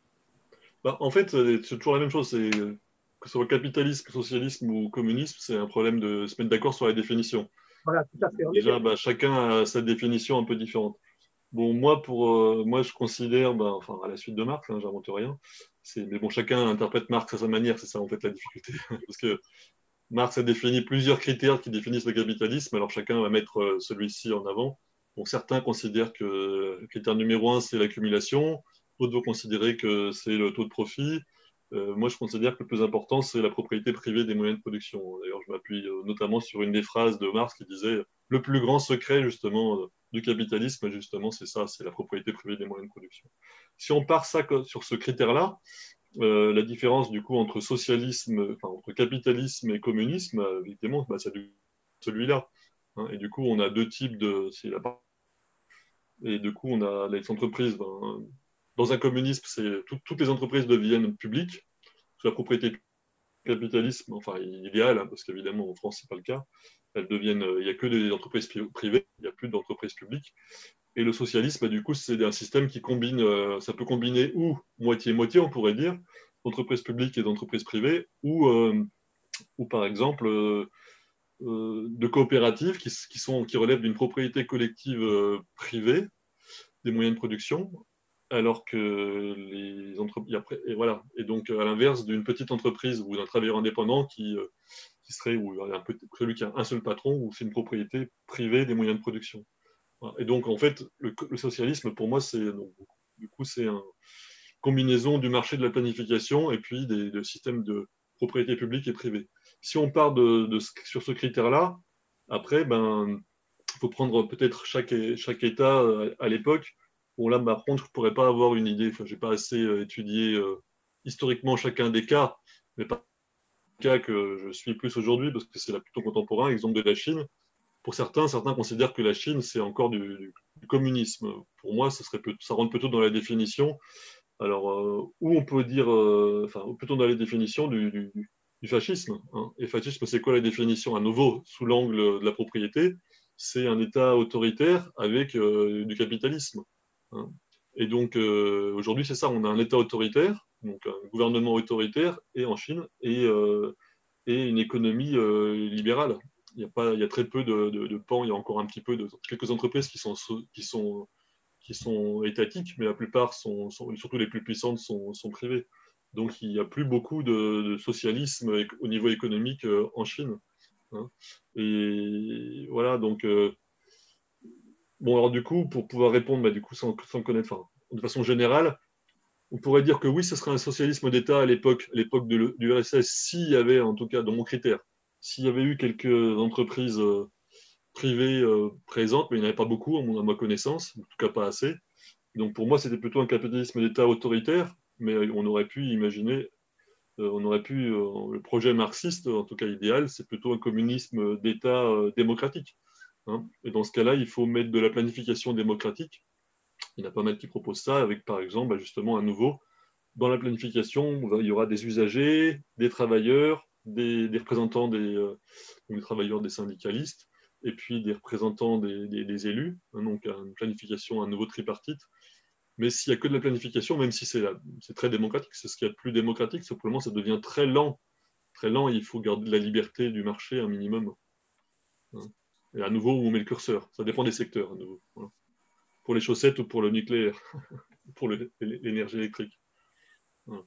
En fait, c'est toujours la même chose, c'est que ce soit capitalisme, socialisme ou communisme, c'est un problème de se mettre d'accord sur la définition. Voilà, tout à fait. Déjà, chacun a sa définition un peu différente. Bon, moi, je considère, enfin, à la suite de Marx, hein, j'invente rien, mais bon, chacun interprète Marx à sa manière, c'est ça en fait la difficulté. Parce que Marx a défini plusieurs critères qui définissent le capitalisme, alors chacun va mettre celui-ci en avant. Bon, certains considèrent que le critère numéro 1, c'est l'accumulation, d'autres vont considérer que c'est le taux de profit. Moi, je considère que le plus important, c'est la propriété privée des moyens de production. D'ailleurs, je m'appuie notamment sur une des phrases de Marx qui disait « Le plus grand secret, justement, du capitalisme, justement, c'est ça, c'est la propriété privée des moyens de production. » Si on part ça sur ce critère-là, la différence, du coup, entre entre capitalisme et communisme, évidemment, c'est celui-là. Hein, et du coup, on a deux types de... Et du coup, on a les entreprises... dans un communisme, toutes les entreprises deviennent publiques. Sous la propriété capitalisme, enfin idéal, hein, parce qu'évidemment en France, ce n'est pas le cas. Il n'y a que des entreprises privées, il n'y a plus d'entreprises publiques. Et le socialisme, du coup, c'est un système qui combine, ça peut combiner ou moitié-moitié, on pourrait dire, d'entreprises publiques et d'entreprises privées, ou par exemple de coopératives qui relèvent d'une propriété collective privée des moyens de production, alors que les entreprises... Et voilà. Et donc, à l'inverse d'une petite entreprise ou d'un travailleur indépendant qui serait celui qui a un seul patron, ou c'est une propriété privée des moyens de production. Voilà. Et donc, en fait, le socialisme, pour moi, c'est une combinaison du marché de la planification et puis des systèmes de propriété publique et privée. Si on part sur ce critère-là, après, il faut prendre peut-être chaque État à l'époque Bon, là, par contre, je ne pourrais pas avoir une idée. Enfin, je n'ai pas assez étudié historiquement chacun des cas, mais pas le cas que je suis plus aujourd'hui, parce que c'est là plutôt contemporain, exemple de la Chine. Pour certains considèrent que la Chine, c'est encore du communisme. Pour moi, ça rentre plutôt dans la définition. Alors, où on peut dire, enfin, plutôt dans la définition du fascisme. Hein. Et fascisme, c'est quoi la définition? À nouveau, sous l'angle de la propriété, c'est un État autoritaire avec du capitalisme. Hein. Et donc, aujourd'hui, c'est ça, on a un État autoritaire, donc un gouvernement autoritaire, et en Chine, et une économie libérale. Il y a très peu de pans, il y a encore un petit peu de quelques entreprises qui sont étatiques, mais la plupart surtout les plus puissantes, sont privées. Donc il n'y a plus beaucoup de socialisme au niveau économique en Chine. Hein. Et voilà, donc bon, alors du coup, pour pouvoir répondre, bah, du coup, sans connaître, enfin, de façon générale, on pourrait dire que oui, ce serait un socialisme d'État à l'époque du RSS, s'il y avait, en tout cas, dans mon critère, s'il y avait eu quelques entreprises privées présentes, mais il n'y en avait pas beaucoup, à ma connaissance, en tout cas pas assez. Donc pour moi, c'était plutôt un capitalisme d'État autoritaire, mais on aurait pu imaginer, le projet marxiste, en tout cas idéal, c'est plutôt un communisme d'État démocratique. Hein. Et dans ce cas-là, il faut mettre de la planification démocratique. Il y en a pas mal qui proposent ça, avec par exemple, bah, justement, à nouveau, dans la planification, il y aura des usagers, des travailleurs, des représentants des travailleurs, des syndicalistes, et puis des représentants des élus, hein, donc une planification, un nouveau tripartite. Mais s'il n'y a que de la planification, même si c'est très démocratique, c'est ce qu'il y a de plus démocratique, simplement ça devient très lent, et il faut garder de la liberté du marché un minimum. Hein. Et à nouveau, où on met le curseur, ça dépend des secteurs, à nouveau. Voilà. Pour les chaussettes ou pour le nucléaire, pour l'énergie électrique. Voilà.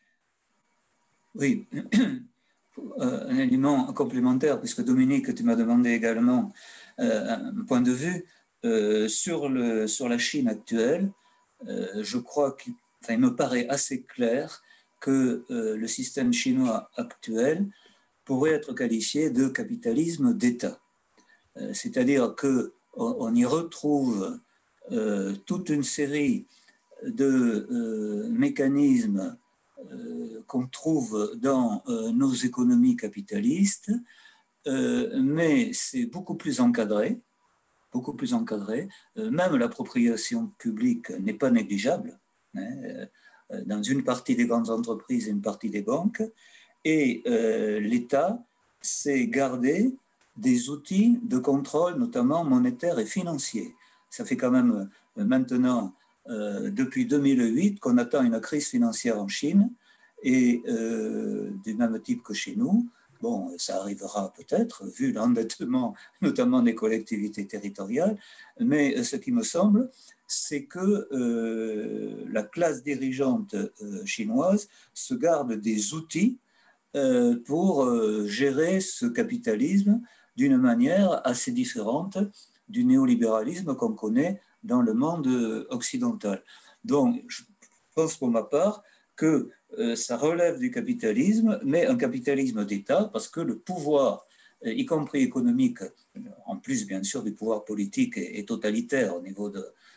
Oui, un élément complémentaire, puisque Dominique, tu m'as demandé également un point de vue sur la Chine actuelle. Je crois qu'il me paraît assez clair que le système chinois actuel pourrait être qualifié de capitalisme d'État. C'est-à-dire qu'on y retrouve toute une série de mécanismes qu'on trouve dans nos économies capitalistes, mais c'est beaucoup plus encadré. Même l'appropriation publique n'est pas négligeable, hein, dans une partie des grandes entreprises et une partie des banques, et l'État s'est gardé des outils de contrôle, notamment monétaire et financier. Ça fait quand même maintenant, depuis 2008, qu'on attend une crise financière en Chine, et du même type que chez nous. Bon, ça arrivera peut-être, vu l'endettement, notamment des collectivités territoriales, mais ce qui me semble, c'est que la classe dirigeante chinoise se garde des outils pour gérer ce capitalisme d'une manière assez différente du néolibéralisme qu'on connaît dans le monde occidental. Donc, je pense pour ma part que ça relève du capitalisme, mais un capitalisme d'État, parce que le pouvoir, y compris économique, en plus bien sûr du pouvoir politique, est totalitaire au niveau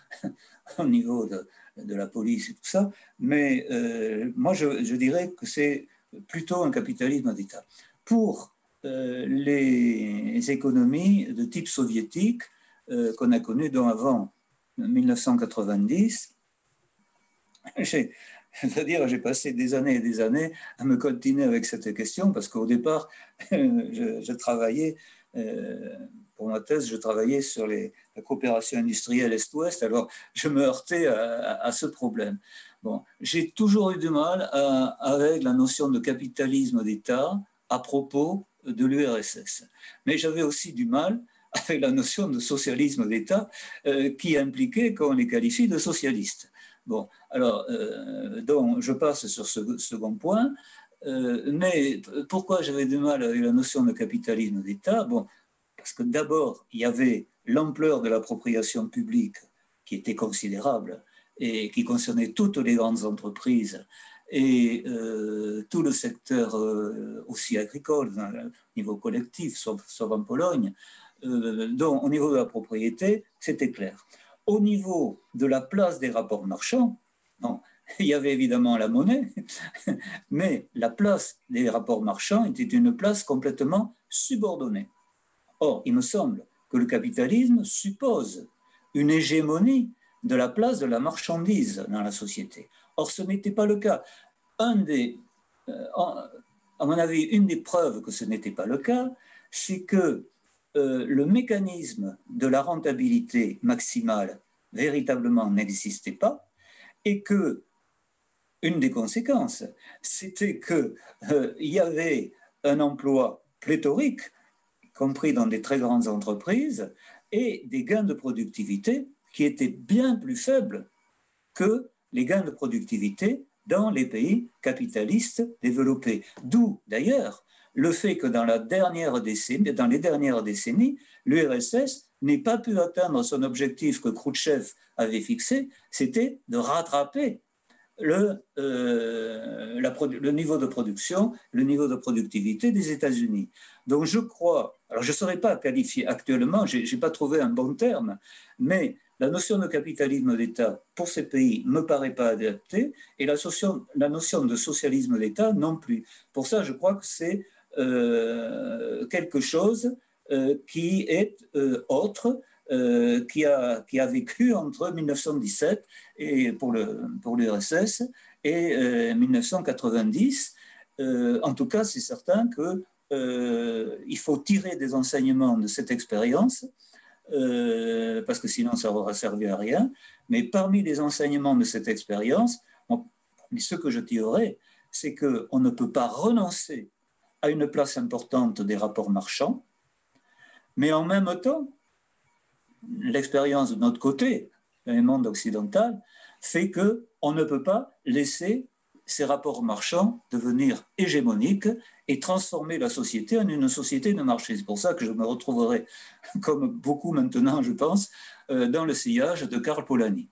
de la police et tout ça, mais moi je dirais que c'est plutôt un capitalisme d'État. Pour les économies de type soviétique qu'on a connues avant 1990, c'est-à-dire, j'ai passé des années et des années à me coltiner avec cette question parce qu'au départ, je travaillais, pour ma thèse, je travaillais sur la coopération industrielle Est-Ouest, alors je me heurtais à ce problème. Bon, j'ai toujours eu du mal avec la notion de capitalisme d'État à propos de l'URSS. Mais j'avais aussi du mal avec la notion de socialisme d'État qui impliquait qu'on les qualifie de socialistes. Bon, alors, donc, je passe sur ce second point, mais pourquoi j'avais du mal avec la notion de capitalisme d'État? Bon, parce que d'abord, il y avait l'ampleur de l'appropriation publique qui était considérable et qui concernait toutes les grandes entreprises et tout le secteur aussi agricole, au niveau collectif, sauf en Pologne. Donc, au niveau de la propriété, c'était clair. au niveau de la place des rapports marchands, non, il y avait évidemment la monnaie, mais la place des rapports marchands était une place complètement subordonnée. Or, il me semble que le capitalisme suppose une hégémonie de la place de la marchandise dans la société. Or, ce n'était pas le cas. À mon avis, une des preuves que ce n'était pas le cas, c'est que le mécanisme de la rentabilité maximale véritablement n'existait pas et que une des conséquences, c'était qu'il y avait un emploi pléthorique, compris dans des très grandes entreprises, et des gains de productivité qui étaient bien plus faibles que les gains de productivité dans les pays capitalistes développés. D'où, d'ailleurs, le fait que dans les dernières décennies, l'URSS n'ait pas pu atteindre son objectif que Khrouchtchev avait fixé, c'était de rattraper le niveau de production, le niveau de productivité des États-Unis. Donc je crois, alors je ne saurais pas qualifier actuellement, je n'ai pas trouvé un bon terme, mais la notion de capitalisme d'État pour ces pays ne me paraît pas adaptée et la notion de socialisme d'État non plus. Pour ça, je crois que c'est quelque chose qui est autre, qui a vécu entre 1917 et pour l'URSS et 1990. En tout cas, c'est certain qu'il faut tirer des enseignements de cette expérience, parce que sinon ça n'aura servi à rien. Mais parmi les enseignements de cette expérience, ce que je tirerai, c'est qu'on ne peut pas renoncer à une place importante des rapports marchands, mais en même temps, l'expérience de notre côté, dans le monde occidental, fait qu'on ne peut pas laisser ces rapports marchands devenir hégémoniques et transformer la société en une société de marché. C'est pour ça que je me retrouverai, comme beaucoup maintenant, je pense, dans le sillage de Karl Polanyi.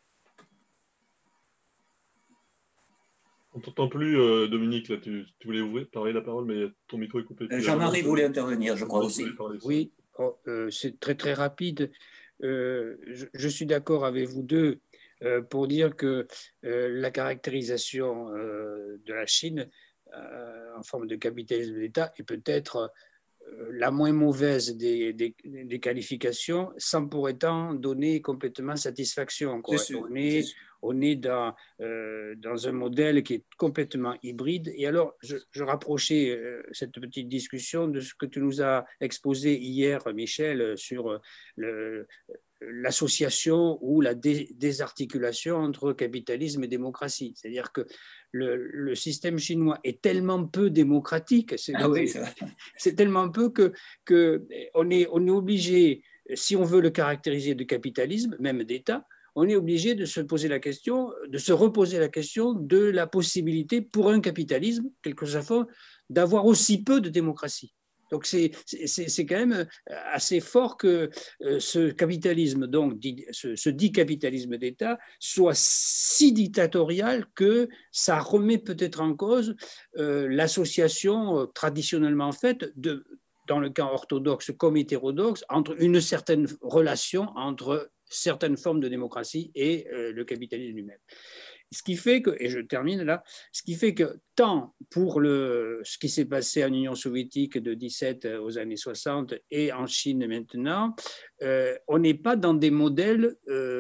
On ne t'entend plus, Dominique, là, tu voulais parler la parole, mais ton micro est coupé. Jean-Marie voulait intervenir, je crois aussi. Oui, c'est très très rapide. Je suis d'accord avec vous deux pour dire que la caractérisation de la Chine en forme de capitalisme d'État est peut-être la moins mauvaise des qualifications, sans pour autant donner complètement satisfaction. Quoi. On est dans un modèle qui est complètement hybride. Et alors, je rapprochais cette petite discussion de ce que tu nous as exposé hier, Michel, sur l'association ou la désarticulation entre capitalisme et démocratie. C'est-à-dire que le système chinois est tellement peu démocratique, c'est tellement peu qu'on est obligé, si on veut le caractériser de capitalisme, même d'État, on est obligé de se poser la question, de se reposer la question de la possibilité pour un capitalisme, quelque chose d'avoir aussi peu de démocratie. Donc c'est quand même assez fort que ce capitalisme, donc ce dit capitalisme d'État, soit si dictatorial que ça remet peut-être en cause l'association traditionnellement faite dans le camp orthodoxe comme hétérodoxe, entre une certaine relation entre certaines formes de démocratie et le capitalisme lui-même. Ce qui fait que, et je termine là, ce qui fait que tant pour ce qui s'est passé en Union soviétique de 17 aux années 60 et en Chine maintenant, on n'est pas dans des modèles,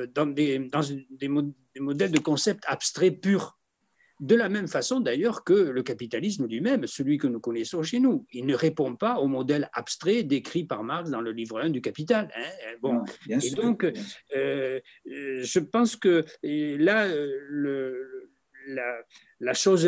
modèles de concepts abstraits purs. De la même façon d'ailleurs que le capitalisme lui-même, celui que nous connaissons chez nous, il ne répond pas au modèle abstrait décrit par Marx dans le livre 1 du Capital. Hein. Bon. Non, et sûr, donc, je pense que là, la chose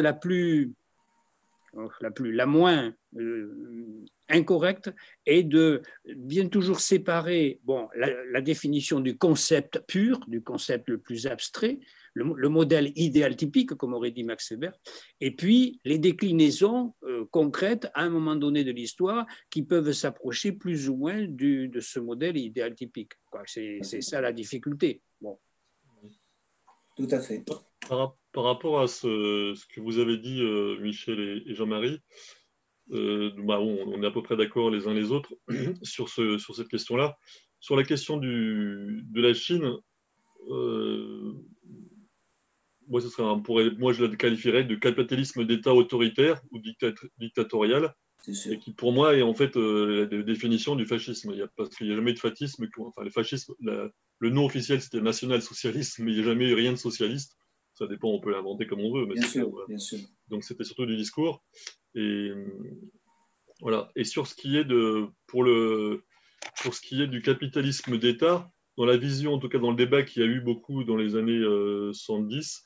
la moins incorrecte est de bien toujours séparer la définition du concept pur, du concept le plus abstrait, le modèle idéal typique, comme aurait dit Max Weber, et puis les déclinaisons concrètes à un moment donné de l'histoire qui peuvent s'approcher plus ou moins de ce modèle idéal typique. C'est ça la difficulté. Bon. Tout à fait. Par rapport à ce que vous avez dit, Michel et Jean-Marie, on est à peu près d'accord les uns les autres sur cette question-là. Sur la question de la Chine, moi, moi, je la qualifierais de capitalisme d'État autoritaire ou dictatorial, et qui, pour moi, est en fait la définition du fascisme. Parce qu'il n'y a jamais eu de fascisme. Enfin, le fascisme, le nom officiel, c'était national-socialisme, mais il n'y a jamais eu rien de socialiste. Ça dépend, on peut l'inventer comme on veut. Mais bien sûr, bien sûr. Donc, c'était surtout du discours. Et voilà. Et sur ce qui est pour ce qui est du capitalisme d'État, dans la vision, en tout cas dans le débat qu'il y a eu beaucoup dans les années 70,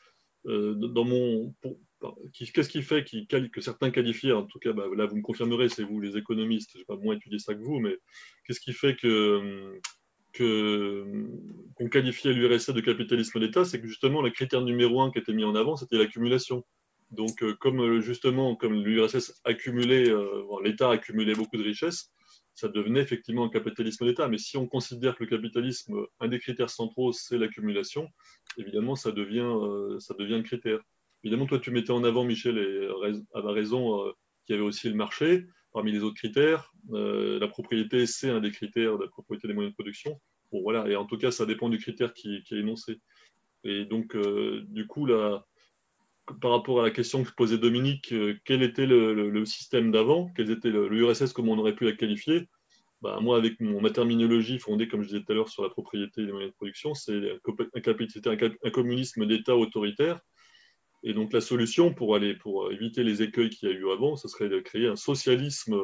qu'est-ce qui fait que certains qualifiaient, en tout cas, bah, là vous me confirmerez, c'est vous les économistes, je n'ai pas moins étudié ça que vous, mais qu'est-ce qui fait qu'on qualifiait l'URSS de capitalisme d'État, c'est que justement le critère numéro un qui était mis en avant, c'était l'accumulation. Donc justement, comme l'URSS accumulait, l'État accumulait beaucoup de richesses, ça devenait effectivement un capitalisme d'État. Mais si on considère que le capitalisme, un des critères centraux, c'est l'accumulation, évidemment, ça devient un critère. Évidemment, toi, tu mettais en avant, Michel, et avait raison, qu'il y avait aussi le marché. Parmi les autres critères, la propriété, c'est un des critères de la propriété des moyens de production. Bon, voilà, et en tout cas, ça dépend du critère qui est énoncé. Et donc, du coup, par rapport à la question que posait Dominique, quel était le système d'avant, quel était l'URSS, comment on aurait pu la qualifier, bah, moi, avec ma terminologie fondée, comme je disais tout à l'heure, sur la propriété des moyens de production, c'est un communisme d'État autoritaire. Et donc la solution pour éviter les écueils qu'il y a eu avant, ce serait de créer un socialisme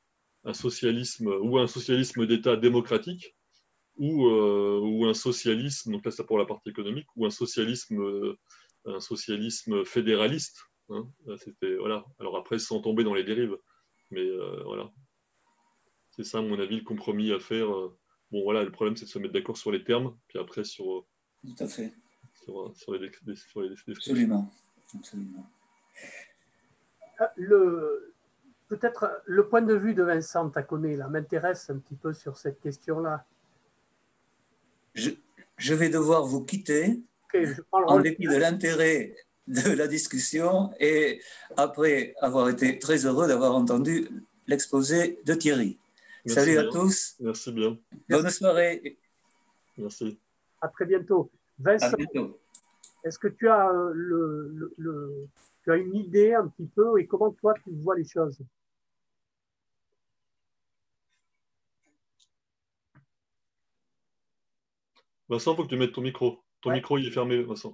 ou un socialisme d'État démocratique, ou un socialisme, donc là c'est pour la partie économique, ou un socialisme fédéraliste. Hein. Voilà. Alors après, sans tomber dans les dérives. Mais voilà. C'est ça, à mon avis, le compromis à faire. Bon, voilà, le problème, c'est de se mettre d'accord sur les termes, puis après sur Tout à fait. sur les descriptions. Absolument. Absolument. Peut-être le point de vue de Vincent Taconnet là m'intéresse un petit peu sur cette question-là. Je vais devoir vous quitter, en dépit de l'intérêt de la discussion, et après avoir été très heureux d'avoir entendu l'exposé de Thierry. Merci Salut bien. à tous. Merci bien. Bonne soirée. Merci. À très bientôt. Vincent, à bientôt. Est-ce que tu as, tu as une idée un petit peu et comment toi tu vois les choses? Vincent, il faut que tu mettes ton micro. Ton micro, il est fermé, Vincent.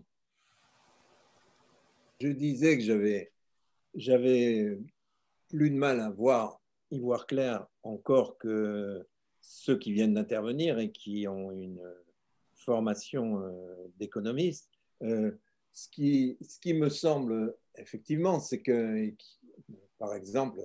Je disais que j'avais plus de mal à y voir clair encore que ceux qui viennent d'intervenir et qui ont une formation d'économiste. Ce qui me semble effectivement, c'est que, par exemple,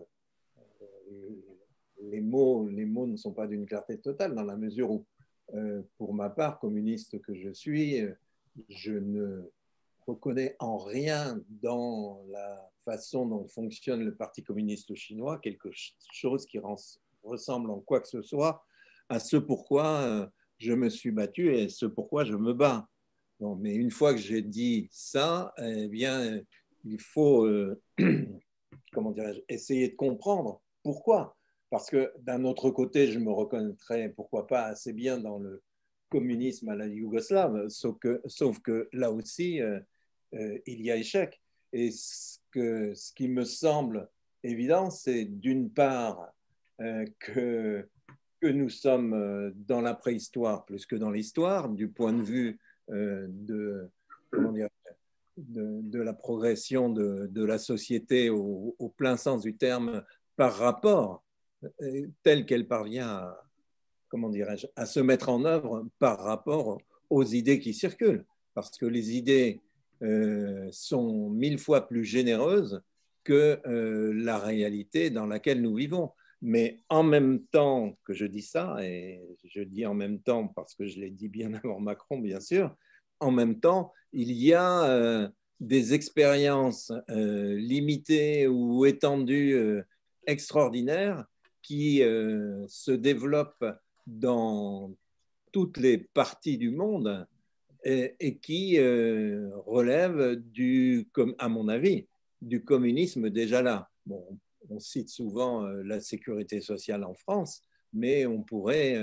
les mots ne sont pas d'une clarté totale dans la mesure où, pour ma part, communiste que je suis, je ne reconnais en rien dans la façon dont fonctionne le Parti communiste chinois quelque chose qui ressemble en quoi que ce soit à ce pourquoi je me suis battu et ce pourquoi je me bats. Bon, mais une fois que j'ai dit ça, eh bien, il faut comment dirais-je, essayer de comprendre pourquoi. Parce que d'un autre côté, je me reconnaîtrais, pourquoi pas, assez bien dans le communisme à la yougoslave, sauf que là aussi, il y a échec. Et ce qui me semble évident, c'est d'une part que nous sommes dans la préhistoire plus que dans l'histoire, du point de vue comment dire, de la progression de la société au plein sens du terme par rapport, telle qu'elle parvient à, comment dirais-je, à se mettre en œuvre par rapport aux idées qui circulent. Parce que les idées sont 1000 fois plus généreuses que la réalité dans laquelle nous vivons. Mais en même temps que je dis ça, et je dis en même temps parce que je l'ai dit bien avant Macron, bien sûr, en même temps, il y a des expériences limitées ou étendues extraordinaires qui se développent dans toutes les parties du monde et qui relèvent, à mon avis, du communisme déjà là. Bon, on cite souvent la sécurité sociale en France, mais on pourrait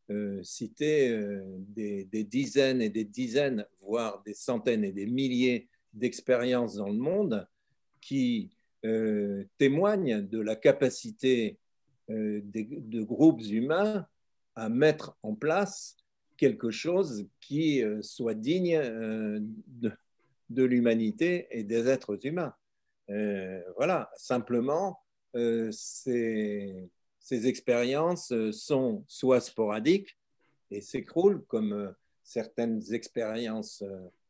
citer des dizaines et des dizaines, voire des centaines et des milliers d'expériences dans le monde qui témoignent de la capacité de groupes humains à mettre en place quelque chose qui soit digne de l'humanité et des êtres humains. Voilà, simplement, ces expériences sont soit sporadiques et s'écroulent, comme certaines expériences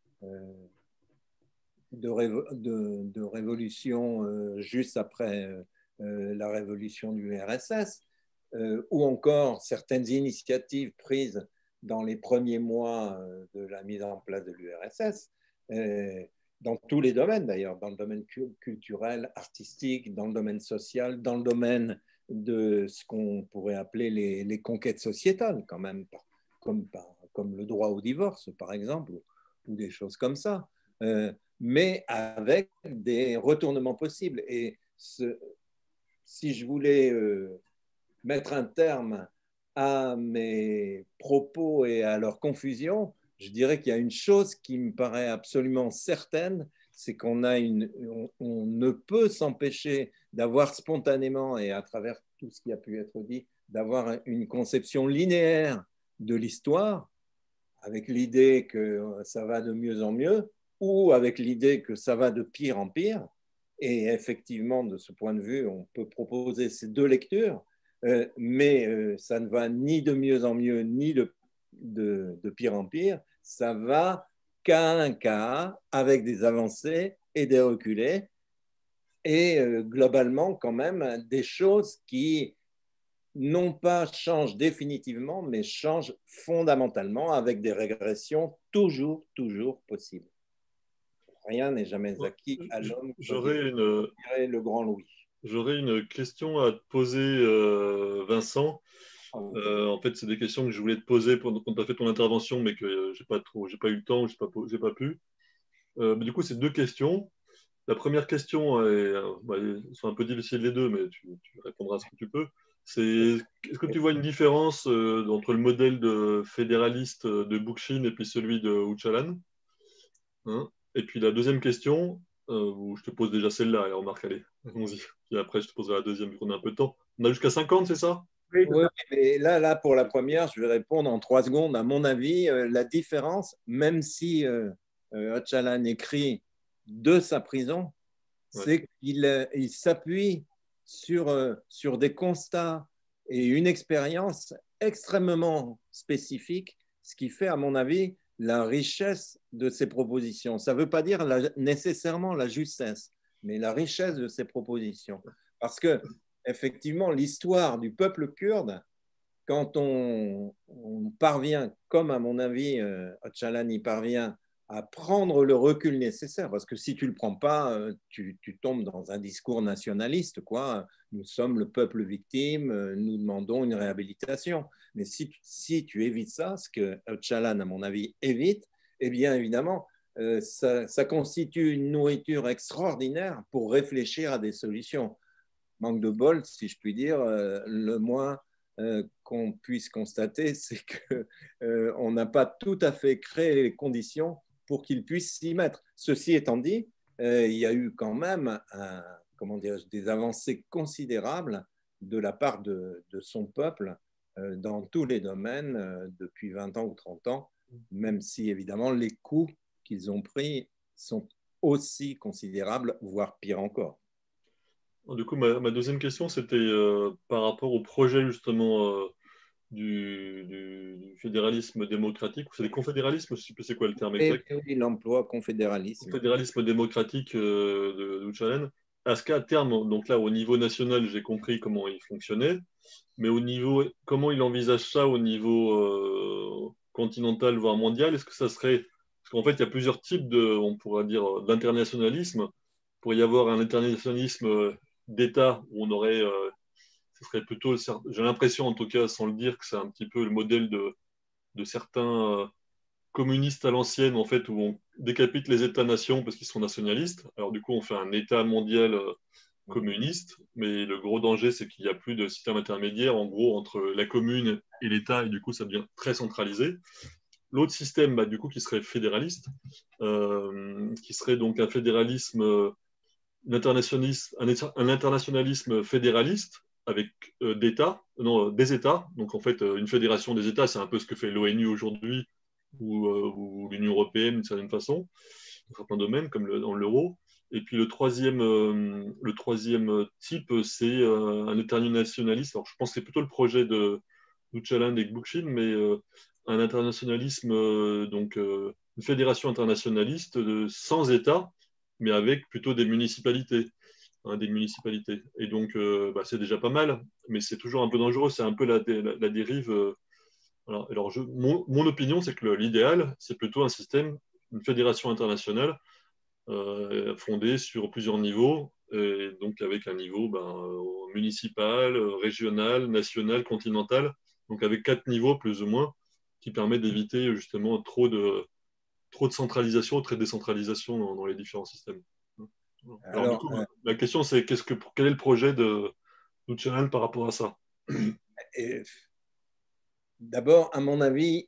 de révolution juste après la révolution du RSS, ou encore certaines initiatives prises dans les premiers mois de la mise en place de l'URSS, dans tous les domaines d'ailleurs, dans le domaine culturel, artistique, dans le domaine social, dans le domaine de ce qu'on pourrait appeler les conquêtes sociétales quand même, comme le droit au divorce par exemple, ou des choses comme ça, mais avec des retournements possibles. Et si je voulais mettre un terme à mes propos et à leur confusion, je dirais qu'il y a une chose qui me paraît absolument certaine, c'est on ne peut s'empêcher d'avoir spontanément, et à travers tout ce qui a pu être dit, d'avoir une conception linéaire de l'histoire, avec l'idée que ça va de mieux en mieux, ou avec l'idée que ça va de pire en pire. Et effectivement, de ce point de vue, on peut proposer ces deux lectures, mais ça ne va ni de mieux en mieux, ni de pire en pire. Ça va cas un cas, avec des avancées et des reculés, et globalement quand même des choses qui non pas changent définitivement, mais changent fondamentalement, avec des régressions toujours possibles. Rien n'est jamais acquis à l'homme, J'aurais le grand Louis. J'aurais une question à te poser, Vincent. En fait, c'est des questions que je voulais te poser quand tu as fait ton intervention, mais que j'ai pas eu le temps, j'ai pas pu. Mais du coup, c'est deux questions. La première question, elles sont un peu difficiles les deux, mais tu répondras à ce que tu peux. C'est, est-ce que tu vois une différence entre le modèle de fédéraliste de Bookchin et puis celui de Öcalan, hein? Et puis la deuxième question, où je te pose déjà celle-là, alors remarque, allez, allons-y. Puis après, je te poserai la deuxième, vu qu'on a un peu de temps. On a jusqu'à 50, c'est ça? Oui, Oui, mais là, pour la première, je vais répondre en 3 secondes. À mon avis, la différence, même si Öcalan écrit de sa prison, Ouais. c'est qu'il s'appuie sur des constats et une expérience extrêmement spécifique, ce qui fait, à mon avis, la richesse de ses propositions. Ça ne veut pas dire nécessairement la justesse, mais la richesse de ses propositions. Parce que, effectivement, l'histoire du peuple kurde, quand on parvient, comme à mon avis, Öcalan y parvient, à prendre le recul nécessaire, parce que si tu ne le prends pas, tu tombes dans un discours nationaliste, quoi. Nous sommes le peuple victime, nous demandons une réhabilitation. Mais si tu évites ça, ce que Öcalan, à mon avis, évite, eh bien, évidemment, ça constitue une nourriture extraordinaire pour réfléchir à des solutions. Manque de bol, si je puis dire, le moins qu'on puisse constater, c'est qu'on n'a pas tout à fait créé les conditions pour qu'il puisse s'y mettre. Ceci étant dit, il y a eu quand même des avancées considérables de la part de son peuple dans tous les domaines depuis 20 ans ou 30 ans, même si évidemment les coûts qu'ils ont pris sont aussi considérables, voire pire encore. Du coup, ma deuxième question, c'était par rapport au projet justement du fédéralisme démocratique, ou c'est des confédéralismes, je ne sais plus c'est quoi le terme exact. Oui, l'emploi confédéralisme. Fédéralisme démocratique de Öcalan. Est-ce qu'à terme, donc là au niveau national, j'ai compris comment il fonctionnait, mais au niveau, comment il envisage ça au niveau continental, voire mondial, est-ce que ça serait... Parce qu'en fait, il y a plusieurs types on pourrait dire, d'internationalisme. Il pourrait y avoir un internationalisme d'État où on aurait... ce serait plutôt, j'ai l'impression en tout cas, sans le dire, que c'est un petit peu le modèle de certains communistes à l'ancienne, en fait, où on décapite les États-nations parce qu'ils sont nationalistes. Alors du coup, on fait un État mondial communiste, mais le gros danger, c'est qu'il n'y a plus de système intermédiaire, en gros, entre la commune et l'État, et du coup, ça devient très centralisé. L'autre système, bah, du coup, qui serait fédéraliste, qui serait donc un fédéralisme, un internationalisme fédéraliste avec des États. Donc, en fait, une fédération des États, c'est un peu ce que fait l'ONU aujourd'hui ou l'Union européenne d'une certaine façon, dans certains domaines, comme dans l'euro. Et puis le troisième type, c'est un internationalisme. Alors, je pense que c'est plutôt le projet de Öcalan et Gbukhin, mais un internationalisme, une fédération internationaliste sans État, mais avec plutôt des municipalités. Des municipalités. Et donc, c'est déjà pas mal, mais c'est toujours un peu dangereux. C'est un peu la dérive. Voilà. Alors, mon opinion, c'est que l'idéal, c'est plutôt un système, une fédération internationale fondée sur plusieurs niveaux, et donc avec un niveau municipal, régional, national, continental, donc avec 4 niveaux plus ou moins, qui permet d'éviter justement trop de centralisation, trop de décentralisation dans les différents systèmes. Alors, du coup, la question c'est quel est le projet de Öcalan par rapport à ça? D'abord, à mon avis,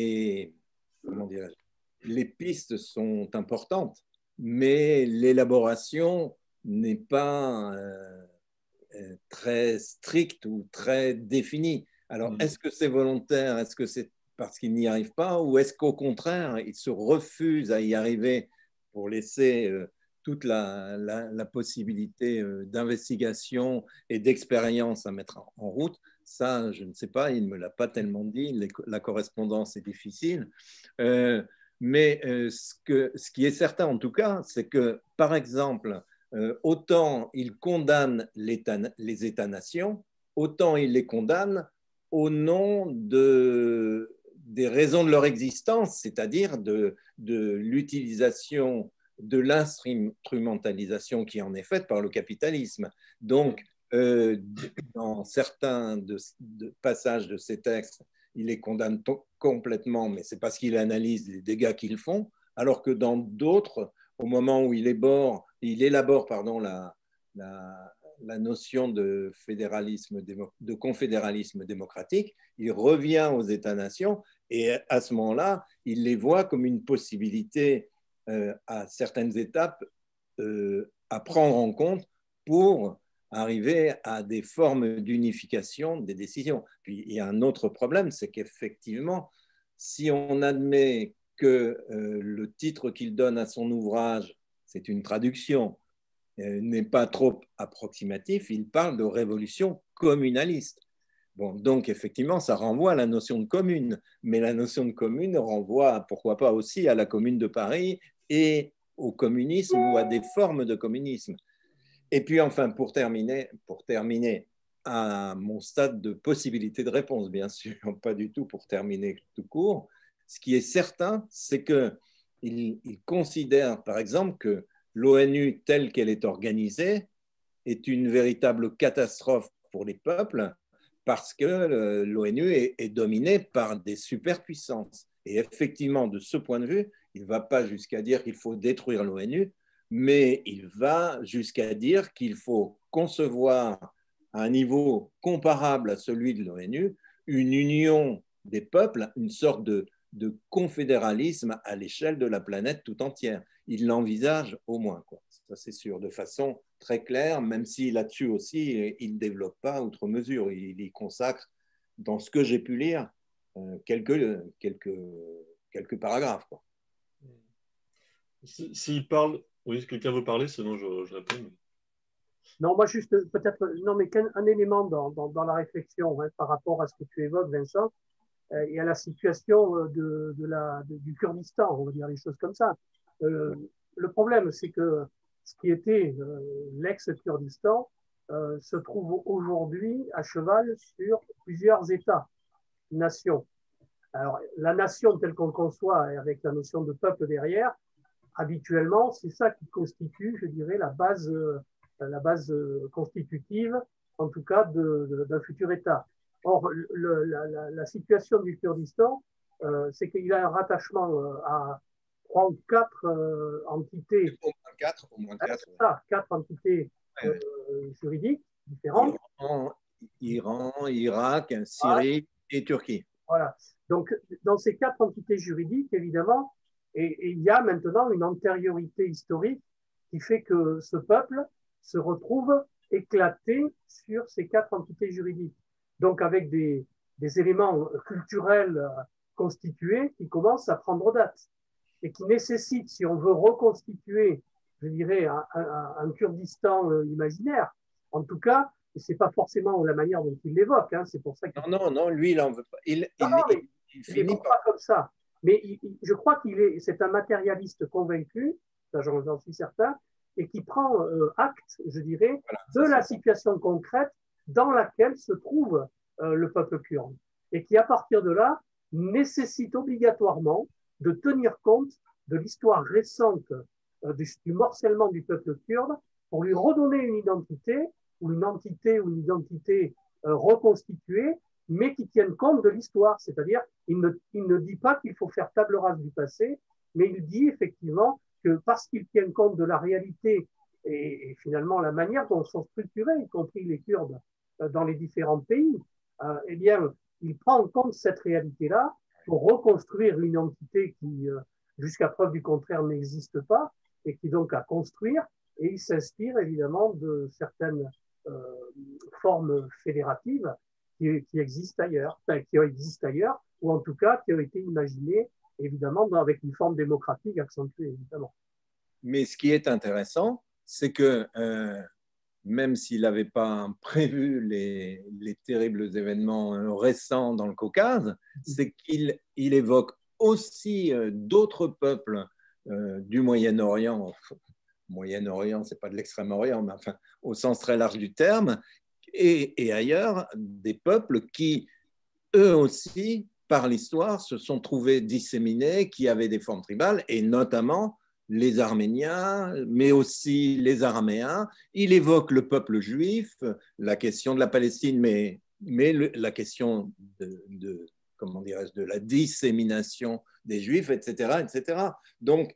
les pistes sont importantes, mais l'élaboration n'est pas très stricte ou très définie. Alors, est-ce que c'est volontaire? Est-ce que c'est parce qu'ils n'y arrivent pas? Ou est-ce qu'au contraire, ils se refusent à y arriver pour laisser toute la possibilité d'investigation et d'expérience à mettre en route? Ça, je ne sais pas, il ne me l'a pas tellement dit, la correspondance est difficile. Mais ce qui est certain en tout cas, c'est que, par exemple, autant il condamne les États-nations, autant il les condamne au nom des raisons de leur existence, c'est-à-dire de l'utilisation, de l'instrumentalisation qui en est faite par le capitalisme. Donc, dans certains passages de ces textes, il les condamne complètement, mais c'est parce qu'il analyse les dégâts qu'ils font, alors que dans d'autres, au moment où il élabore la notion de confédéralisme démocratique, il revient aux États-nations et à ce moment-là, il les voit comme une possibilité à certaines étapes à prendre en compte pour arriver à des formes d'unification des décisions. Puis il y a un autre problème, c'est qu'effectivement, si on admet que le titre qu'il donne à son ouvrage, c'est une traduction, n'est pas trop approximatif, il parle de révolution communaliste. Bon, donc effectivement, ça renvoie à la notion de commune, mais la notion de commune renvoie, pourquoi pas aussi, à la Commune de Paris et au communisme ou à des formes de communisme. Et puis enfin, pour terminer, à mon stade de possibilité de réponse, bien sûr, pas du tout pour terminer tout court, ce qui est certain, c'est qu'il considère, par exemple, que l'ONU telle qu'elle est organisée est une véritable catastrophe pour les peuples parce que l'ONU est dominée par des superpuissances. Et effectivement, de ce point de vue, il ne va pas jusqu'à dire qu'il faut détruire l'ONU, mais il va jusqu'à dire qu'il faut concevoir à un niveau comparable à celui de l'ONU une union des peuples, une sorte de confédéralisme à l'échelle de la planète tout entière. Il l'envisage au moins, quoi. Ça c'est sûr, de façon très claire, même si là-dessus aussi, il ne développe pas outre mesure. Il y consacre, dans ce que j'ai pu lire, quelques paragraphes, quoi. S'il parle, oui, quelqu'un veut parler, sinon je réponds. Non, moi juste peut-être, non, mais un élément dans la réflexion par rapport à ce que tu évoques, Vincent, et à la situation du Kurdistan, on va dire les choses comme ça. Le problème, c'est que ce qui était l'ex-Kurdistan se trouve aujourd'hui à cheval sur plusieurs États-nations. Alors, la nation telle qu'on le conçoit, avec la notion de peuple derrière, habituellement, c'est ça qui constitue, je dirais, la base constitutive, en tout cas, d'un futur État. Or, la situation du Kurdistan, c'est qu'il a un rattachement à 3 ou 4 entités. Au moins 4. Ça, 4 entités juridiques différentes. Iran, Irak, Syrie et Turquie. Voilà. Donc, dans ces 4 entités juridiques, évidemment, et il y a maintenant une antériorité historique qui fait que ce peuple se retrouve éclaté sur ces 4 entités juridiques. Donc, avec des éléments culturels constitués qui commencent à prendre date et qui nécessitent, si on veut reconstituer, je dirais, un Kurdistan imaginaire, en tout cas, et ce n'est pas forcément la manière dont il l'évoque, hein, c'est pour ça qu'il... Non, lui, il n'en veut pas. Il finit pas comme ça. Mais je crois c'est un matérialiste convaincu, ça j'en suis certain, et qui prend acte, je dirais, de la situation concrète dans laquelle se trouve le peuple kurde. Et qui, à partir de là, nécessite obligatoirement de tenir compte de l'histoire récente du morcellement du peuple kurde pour lui redonner une identité ou une identité reconstituée, mais qui tienne compte de l'histoire. C'est-à-dire, il ne dit pas qu'il faut faire table rase du passé, mais il dit effectivement que parce qu'il tient compte de la réalité et finalement la manière dont sont structurés, y compris les Kurdes, dans les différents pays, eh bien, il prend en compte cette réalité-là pour reconstruire une entité qui, jusqu'à preuve du contraire, n'existe pas et qui donc à construire. Et il s'inspire évidemment de certaines formes fédératives qui existent ailleurs, ou en tout cas qui ont été imaginées évidemment avec une forme démocratique accentuée, évidemment. Mais ce qui est intéressant, c'est que même s'il n'avait pas prévu les terribles événements récents dans le Caucase, c'est qu'il évoque aussi d'autres peuples du Moyen-Orient. Moyen-Orient, ce n'est pas de l'Extrême-Orient, mais enfin, au sens très large du terme, et ailleurs, des peuples qui, eux aussi, par l'histoire, se sont trouvés disséminés, qui avaient des formes tribales, et notamment les Arméniens, mais aussi les Araméens. Il évoque le peuple juif, la question de la Palestine, mais la question comment dirais-je, de la dissémination des Juifs, etc., etc. Donc,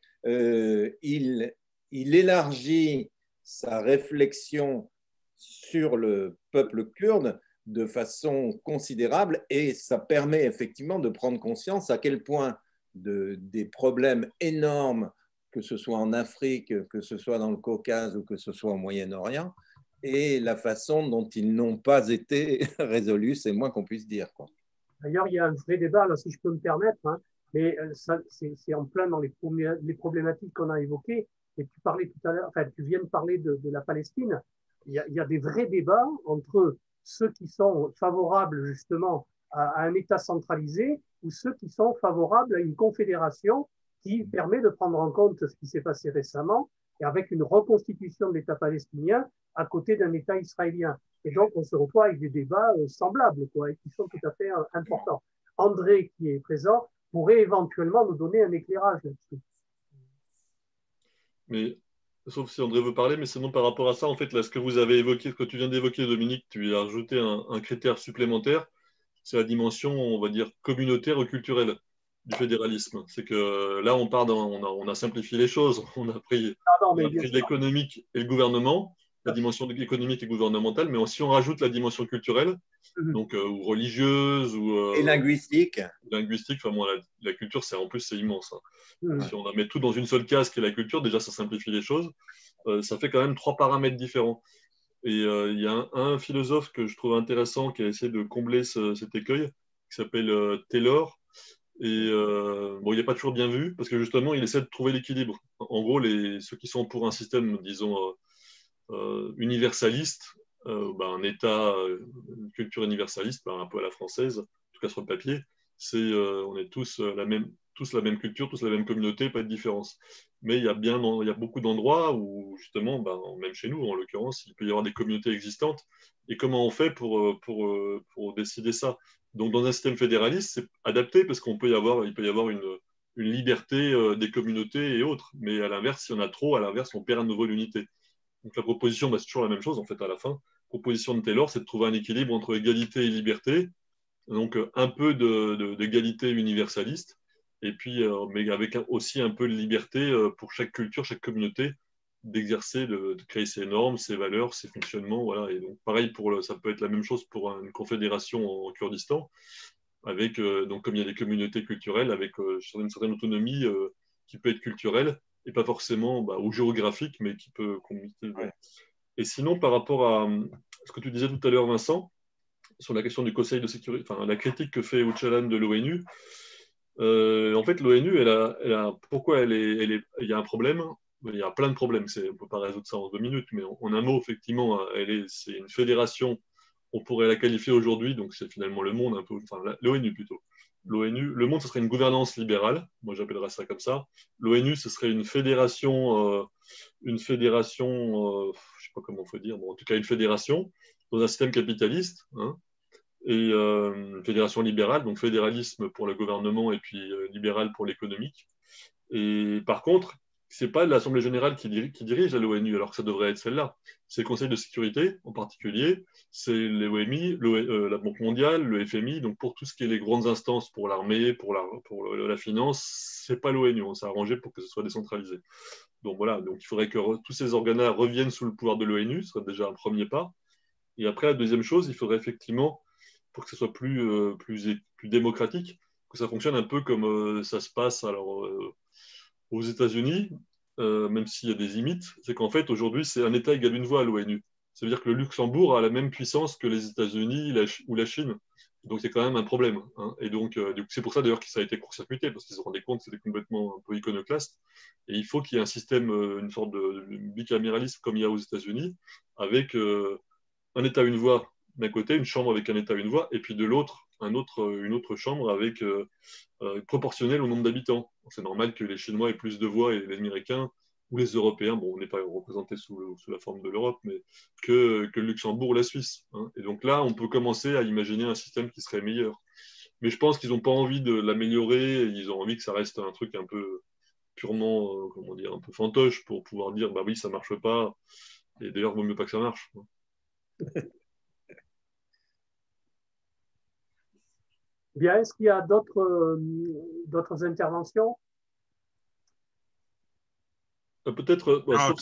il élargit sa réflexion sur le peuple kurde de façon considérable et ça permet effectivement de prendre conscience à quel point des problèmes énormes, que ce soit en Afrique, que ce soit dans le Caucase ou que ce soit au Moyen-Orient, et la façon dont ils n'ont pas été résolus, c'est moins qu'on puisse dire, quoi. D'ailleurs, il y a un vrai débat, là, si je peux me permettre, hein, mais c'est en plein dans les problématiques qu'on a évoquées. Et tu parlais tout à l'heure, enfin, tu viens de parler de la Palestine. Il y a des vrais débats entre ceux qui sont favorables justement à un État centralisé ou ceux qui sont favorables à une confédération qui permet de prendre en compte ce qui s'est passé récemment et avec une reconstitution de l'État palestinien à côté d'un État israélien. Et donc, on se retrouve avec des débats semblables, quoi, et qui sont tout à fait importants. André, qui est présent, pourrait éventuellement nous donner un éclairage là-dessus. Mais, sauf si André veut parler, mais sinon, par rapport à ça, en fait, là, ce que vous avez évoqué, ce que tu viens d'évoquer, Dominique, tu as ajouté un critère supplémentaire, c'est la dimension, on va dire, communautaire ou culturelle du fédéralisme. C'est que là, on a simplifié les choses, on a pris l'économique et le gouvernement, la dimension économique et gouvernementale, mais aussi on rajoute la dimension culturelle, donc ou religieuse ou et linguistique. Linguistique, enfin moi la culture en plus c'est immense. Hein. Si on la met tout dans une seule case qui est la culture, déjà ça simplifie les choses. Ça fait quand même 3 paramètres différents. Et il y a un philosophe que je trouve intéressant qui a essayé de combler cet écueil, qui s'appelle Taylor. Et bon, il n'est pas toujours bien vu parce que justement, il essaie de trouver l'équilibre. En gros, ceux qui sont pour un système, disons, universaliste, un État, une culture universaliste, un peu à la française, en tout cas sur le papier, on est tous la même culture, tous la même communauté, pas de différence. Mais il y a beaucoup d'endroits où, justement, même chez nous, en l'occurrence, il peut y avoir des communautés existantes. Et comment on fait pour décider ça? Donc, dans un système fédéraliste, c'est adapté parce il peut y avoir une liberté des communautés et autres. Mais à l'inverse, s'il y en a trop, on perd à nouveau l'unité. Donc, la proposition, c'est toujours la même chose, en fait, à la fin. La proposition de Taylor, c'est de trouver un équilibre entre égalité et liberté. Donc, un peu d'égalité universaliste, et puis, mais avec aussi un peu de liberté pour chaque culture, chaque communauté, d'exercer, de créer ses normes, ses valeurs, ses fonctionnements. Voilà. Et donc, pareil, ça peut être la même chose pour une confédération en Kurdistan, avec, donc, comme il y a des communautés culturelles, avec une certaine autonomie qui peut être culturelle, et pas forcément ou géographique, mais qui peut communiquer. Ouais. Et sinon, par rapport à ce que tu disais tout à l'heure, Vincent, sur la question du Conseil de sécurité, enfin, la critique que fait Öcalan de l'ONU, en fait, l'ONU, pourquoi il y a un problème. Il y a plein de problèmes, on ne peut pas résoudre ça en 2 minutes, mais en un mot, effectivement, c'est une fédération, on pourrait la qualifier aujourd'hui, donc c'est finalement le monde, un peu, enfin l'ONU plutôt. L'ONU, le monde, ce serait une gouvernance libérale, moi j'appellerais ça comme ça. L'ONU, ce serait une fédération, je ne sais pas comment il faut dire, bon, en tout cas une fédération dans un système capitaliste, hein, et une fédération libérale, donc fédéralisme pour le gouvernement et puis libéral pour l'économique. Et par contre, c'est pas l'Assemblée générale qui dirige à l'ONU, alors que ça devrait être celle-là. C'est le Conseil de sécurité en particulier, c'est l'OMI, la Banque mondiale, le FMI, donc pour tout ce qui est les grandes instances pour l'armée, pour la finance, c'est pas l'ONU, on s'est arrangé pour que ce soit décentralisé. Donc voilà, donc il faudrait que tous ces organes reviennent sous le pouvoir de l'ONU, ce serait déjà un premier pas. Et après, la deuxième chose, il faudrait effectivement, pour que ce soit plus démocratique, que ça fonctionne un peu comme ça se passe aux États-Unis, même s'il y a des limites, c'est qu'en fait, aujourd'hui, c'est un État égal une voix à l'ONU. Ça veut dire que le Luxembourg a la même puissance que les États-Unis ou la Chine. Donc, c'est quand même un problème. Hein. Et donc, c'est pour ça, d'ailleurs, que ça a été court-circuité, parce qu'ils se rendaient compte que c'était complètement un peu iconoclaste. Et il faut qu'il y ait un système, une sorte de bicaméralisme comme il y a aux États-Unis, avec un État, une voix d'un côté, une chambre avec un État, une voix, et puis de l'autre, une autre chambre avec proportionnelle au nombre d'habitants. C'est normal que les Chinois aient plus de voix et les Américains ou les Européens, bon, on n'est pas représenté sous la forme de l'Europe, mais que le Luxembourg ou la Suisse. Hein. Et donc là, on peut commencer à imaginer un système qui serait meilleur. Mais je pense qu'ils n'ont pas envie de l'améliorer, ils ont envie que ça reste un truc un peu purement, comment dire, un peu fantoche pour pouvoir dire, bah oui, ça marche pas, et d'ailleurs, il vaut mieux pas que ça marche. Bien, est-ce qu'il y a d'autres interventions? Peut-être.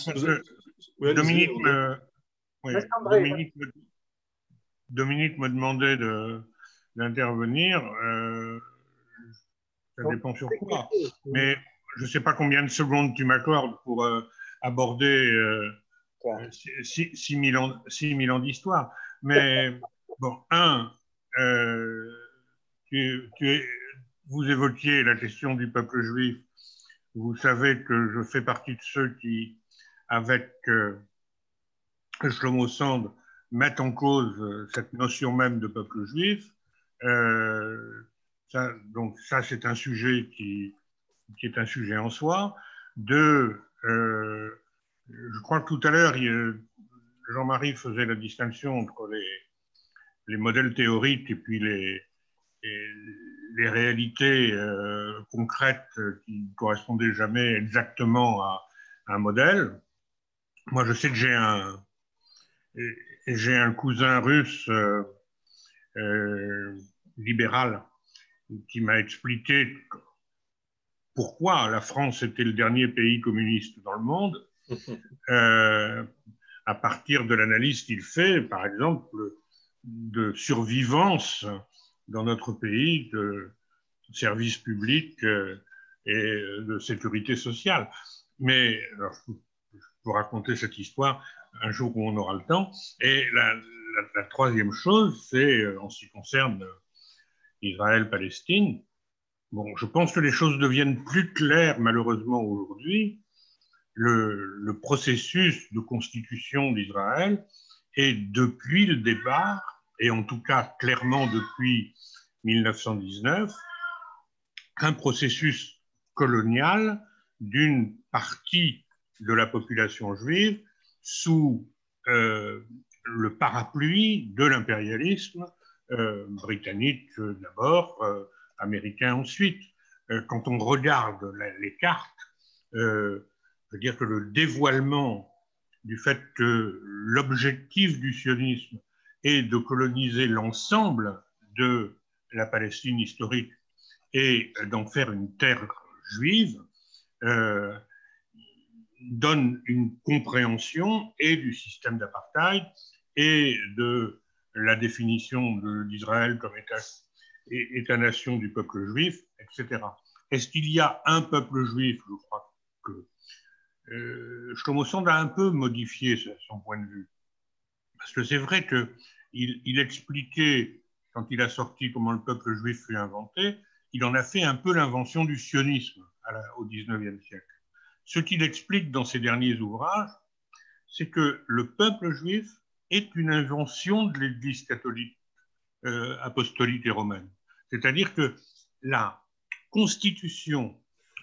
Dominique me demandait d'intervenir. Ça dépend sur quoi. Mais je ne sais pas combien de secondes tu m'accordes pour aborder 6000 ans d'histoire. Mais bon, vous évoquiez la question du peuple juif. Vous savez que je fais partie de ceux qui, avec Shlomo Sand, mettent en cause cette notion même de peuple juif. Donc ça, c'est un sujet qui est un sujet en soi. Je crois que tout à l'heure, Jean-Marie faisait la distinction entre les modèles théoriques et puis les réalités concrètes qui ne correspondaient jamais exactement à un modèle. Moi, je sais que j'ai un cousin russe libéral qui m'a expliqué pourquoi la France était le dernier pays communiste dans le monde, à partir de l'analyse qu'il fait, par exemple, de survivance dans notre pays, de services publics et de sécurité sociale. Mais alors, je peux raconter cette histoire un jour où on aura le temps. Et la troisième chose, c'est en ce qui concerne Israël-Palestine. Bon, je pense que les choses deviennent plus claires, malheureusement, aujourd'hui. Le processus de constitution d'Israël est, depuis le départ, et en tout cas clairement depuis 1919, un processus colonial d'une partie de la population juive sous le parapluie de l'impérialisme britannique d'abord, américain ensuite. Quand on regarde les cartes, je veux dire que le dévoilement du fait que l'objectif du sionisme est de coloniser l'ensemble de la Palestine historique et d'en faire une terre juive, donne une compréhension et du système d'apartheid et de la définition d'Israël comme État-nation du peuple juif, etc. Est-ce qu'il y a un peuple juif? Je crois que Shlomo Sand a un peu modifié son point de vue. Parce que c'est vrai qu'il expliquait, quand il a sorti comment le peuple juif fut inventé, il en a fait un peu l'invention du sionisme au XIXe siècle. Ce qu'il explique dans ses derniers ouvrages, c'est que le peuple juif est une invention de l'Église catholique, apostolique et romaine. C'est-à-dire que la constitution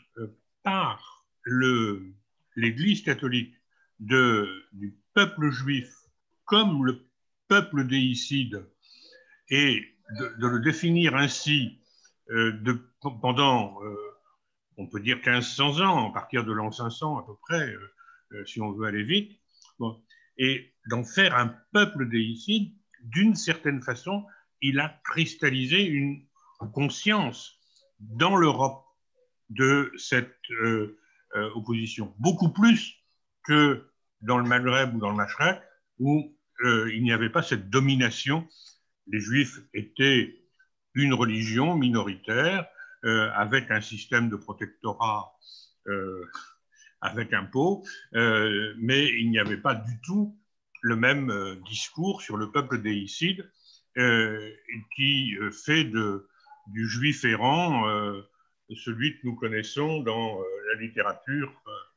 par l'Église catholique du peuple juif comme le peuple déicide et de le définir ainsi pendant, on peut dire 1500 ans, à partir de l'an 500 à peu près, si on veut aller vite, bon, et d'en faire un peuple déicide, d'une certaine façon, il a cristallisé une conscience dans l'Europe de cette opposition, beaucoup plus que dans le Maghreb ou dans le Machrek, où il n'y avait pas cette domination. Les Juifs étaient une religion minoritaire avec un système de protectorat avec impôts, mais il n'y avait pas du tout le même discours sur le peuple déicide qui fait du juif errant celui que nous connaissons dans la littérature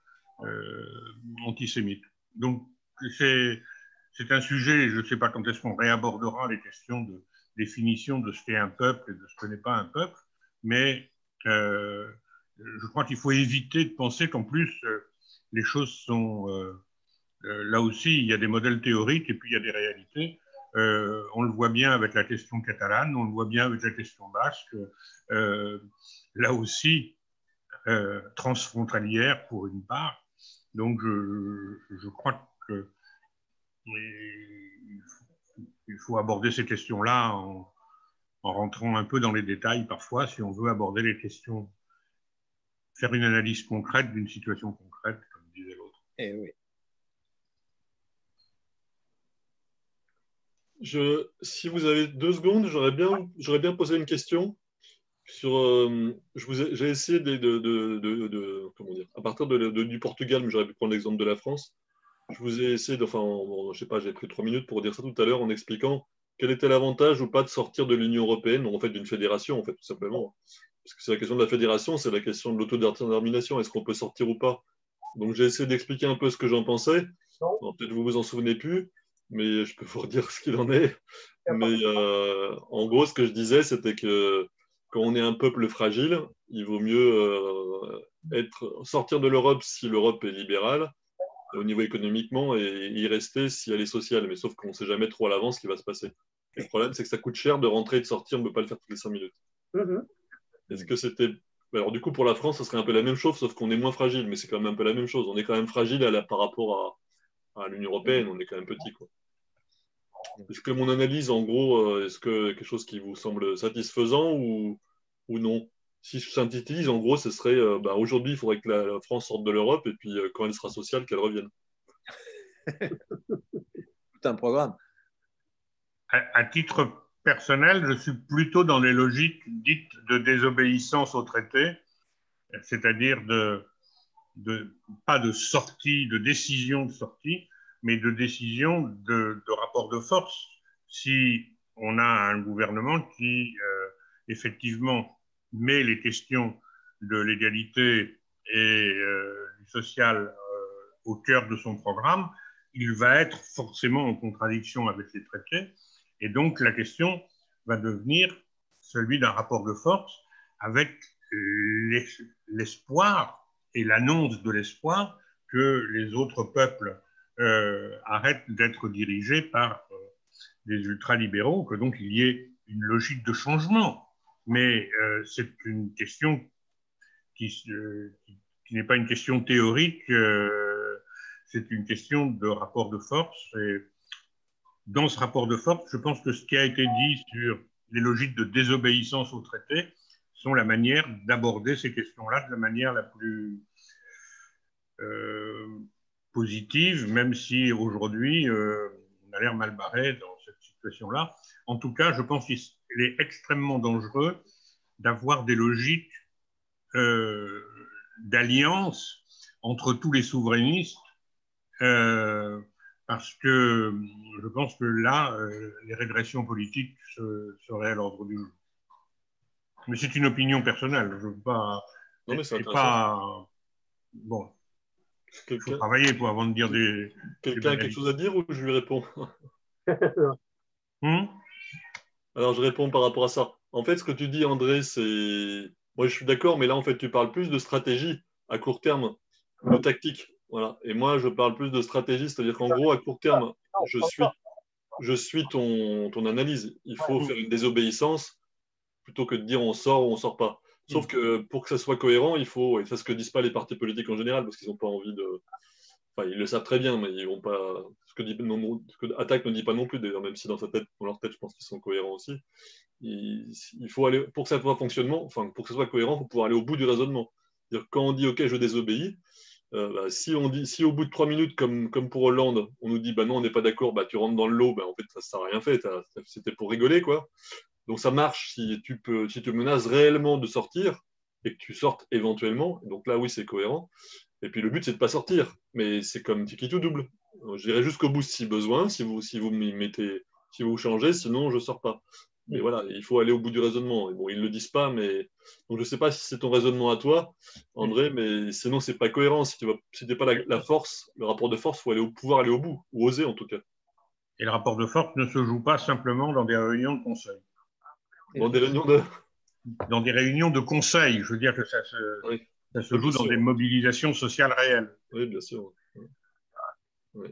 antisémite. Donc, c'est un sujet, je ne sais pas quand est-ce qu'on réabordera les questions de définition de ce qu'est un peuple et de ce que n'est pas un peuple, mais je crois qu'il faut éviter de penser qu'en plus, les choses sont... là aussi, il y a des modèles théoriques et puis il y a des réalités. On le voit bien avec la question catalane, on le voit bien avec la question basque. Là aussi, transfrontalière pour une part. Donc, je crois que il faut aborder ces questions-là en rentrant un peu dans les détails parfois, si on veut aborder les questions, faire une analyse concrète d'une situation concrète, comme disait l'autre. Eh oui. Si vous avez 2 secondes, j'aurais bien posé une question. J'ai essayé comment dire, à partir du Portugal, mais j'aurais pu prendre l'exemple de la France. Je vous ai essayé, je sais pas, j'ai pris 3 minutes pour dire ça tout à l'heure en expliquant quel était l'avantage ou pas de sortir de l'Union européenne, ou en fait d'une fédération, en fait, tout simplement. Parce que c'est la question de la fédération, c'est la question de l'autodétermination. Est-ce qu'on peut sortir ou pas? Donc j'ai essayé d'expliquer un peu ce que j'en pensais. Peut-être vous vous en souvenez plus, mais je peux vous redire ce qu'il en est. Mais en gros, ce que je disais, c'était que quand on est un peuple fragile, il vaut mieux sortir de l'Europe si l'Europe est libérale, au niveau économiquement, et y rester si elle est sociale. Mais sauf qu'on ne sait jamais trop à l'avance ce qui va se passer. Et le problème, c'est que ça coûte cher de rentrer et de sortir, on ne peut pas le faire toutes les 5 minutes. Est-ce que c'était... Alors du coup, pour la France, ça serait un peu la même chose, sauf qu'on est moins fragile, mais c'est quand même un peu la même chose. On est quand même fragile par rapport à l'Union européenne, on est quand même petit, quoi. Est-ce que mon analyse, en gros, est-ce que quelque chose qui vous semble satisfaisant ou non? Si je synthétise, en gros, ce serait aujourd'hui, il faudrait que la France sorte de l'Europe et puis quand elle sera sociale, qu'elle revienne. Tout un programme. À titre personnel, je suis plutôt dans les logiques dites de désobéissance au traité, c'est-à-dire pas de sortie, de décision de sortie, mais de décision de rapport de force. Si on a un gouvernement qui, effectivement, met les questions de l'égalité et du social au cœur de son programme, il va être forcément en contradiction avec les traités. Et donc, la question va devenir celui d'un rapport de force avec l'espoir et l'annonce de l'espoir que les autres peuples arrêtent d'être dirigés par des ultralibéraux, que donc il y ait une logique de changement. Mais c'est une question qui n'est pas une question théorique, c'est une question de rapport de force. Et dans ce rapport de force, je pense que ce qui a été dit sur les logiques de désobéissance au traité sont la manière d'aborder ces questions-là de la manière la plus positive, même si aujourd'hui, on a l'air mal barré dans cette situation-là. En tout cas, je pense qu'il est extrêmement dangereux d'avoir des logiques d'alliance entre tous les souverainistes, parce que je pense que là, les régressions politiques seraient à l'ordre du jour. Mais c'est une opinion personnelle. Je veux pas. Non, mais c'est intéressant. Pas, bon. Il faut travailler pour avant de dire des. Quelqu'un a quelque chose à dire ou je lui réponds? Hmm? Alors, je réponds par rapport à ça. En fait, ce que tu dis, André, c'est... Moi, je suis d'accord, mais là, en fait, tu parles plus de stratégie à court terme, de tactique. Voilà. Et moi, je parle plus de stratégie, c'est-à-dire qu'en gros, à court terme, je suis ton analyse. Il faut faire une désobéissance plutôt que de dire on sort ou on sort pas. Sauf que pour que ça soit cohérent, il faut, et c'est ce que disent pas les partis politiques en général, parce qu'ils n'ont pas envie de... Enfin, ils le savent très bien, mais ils vont pas... Ce que Attaque ne dit pas non plus, d'ailleurs, même si dans leur tête, je pense qu'ils sont cohérents aussi. Il faut aller, pour que ça soit fonctionnement, enfin, pour que ça soit cohérent, il faut pouvoir aller au bout du raisonnement. C'est-à-dire, quand on dit OK, je désobéis, si au bout de 3 minutes, comme pour Hollande, on nous dit bah non, on n'est pas d'accord, bah tu rentres dans le lot, bah, en fait, ça n'a rien fait, c'était pour rigoler, quoi. Donc ça marche si tu menaces réellement de sortir et que tu sortes éventuellement. Donc là, oui, c'est cohérent. Et puis le but, c'est de ne pas sortir. Mais c'est comme tiki tout double. J'irai jusqu'au bout si besoin, si vous m'y mettez, si vous changez, sinon je ne sors pas. Mais voilà, il faut aller au bout du raisonnement. Et bon, ils ne le disent pas, mais donc, je ne sais pas si c'est ton raisonnement à toi, André, mais sinon, ce n'est pas cohérent. Si tu n'as pas la force, le rapport de force, il faut pouvoir aller au bout, ou oser en tout cas. Et le rapport de force ne se joue pas simplement dans des réunions de conseil. Dans des réunions de conseil. Je veux dire que ça se joue dans des mobilisations sociales réelles. Oui, bien sûr. Oui.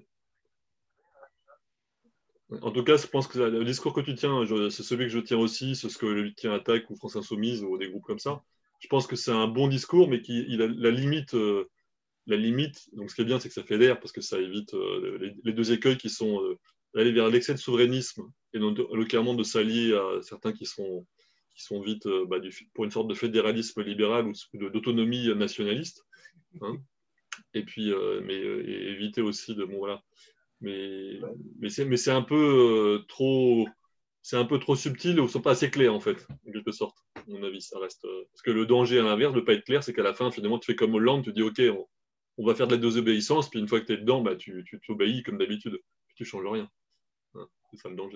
En tout cas, je pense que le discours que tu tiens, c'est celui que je tiens aussi, c'est ce que le tient Attaque ou France Insoumise ou des groupes comme ça. Je pense que c'est un bon discours, mais il a la limite. Donc, ce qui est bien, c'est que ça fédère parce que ça évite les deux écueils qui sont d'aller vers l'excès de souverainisme et localement de s'allier à certains qui sont vite pour une sorte de fédéralisme libéral ou d'autonomie nationaliste. Hein. Et puis, et éviter aussi de... Bon, voilà. Mais c'est un peu trop... C'est un peu trop subtil ou ils ne sont pas assez clairs, en fait, en quelque sorte. À mon avis, ça reste... Parce que le danger, à l'inverse, de ne pas être clair, c'est qu'à la fin, finalement, tu fais comme Hollande, tu dis, OK, on va faire de la désobéissance, puis une fois que tu es dedans, bah, tu t'obéis comme d'habitude. Puis tu ne changes rien. Hein, c'est ça le danger.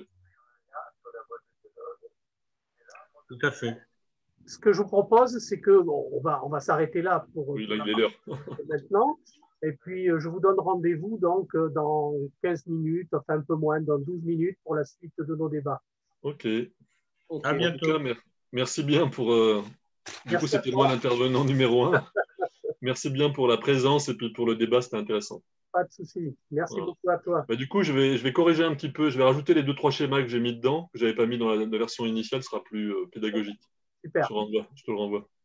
Tout à fait. Ce que je vous propose, c'est que on va s'arrêter là pour oui, là, il est l'heure. maintenant. Et puis, je vous donne rendez-vous donc dans 15 minutes, enfin un peu moins, dans 12 minutes pour la suite de nos débats. OK. À bientôt. En tout cas, merci bien pour... Du coup, c'était moi l'intervenant numéro 1. Merci bien pour la présence et puis pour le débat, c'était intéressant. Pas de souci. Merci beaucoup à toi. Bah, du coup, je vais corriger un petit peu. Je vais rajouter les 2-3 schémas que j'ai mis dedans, que je n'avais pas mis dans la version initiale, ce sera plus pédagogique. Super. Je te le renvoie.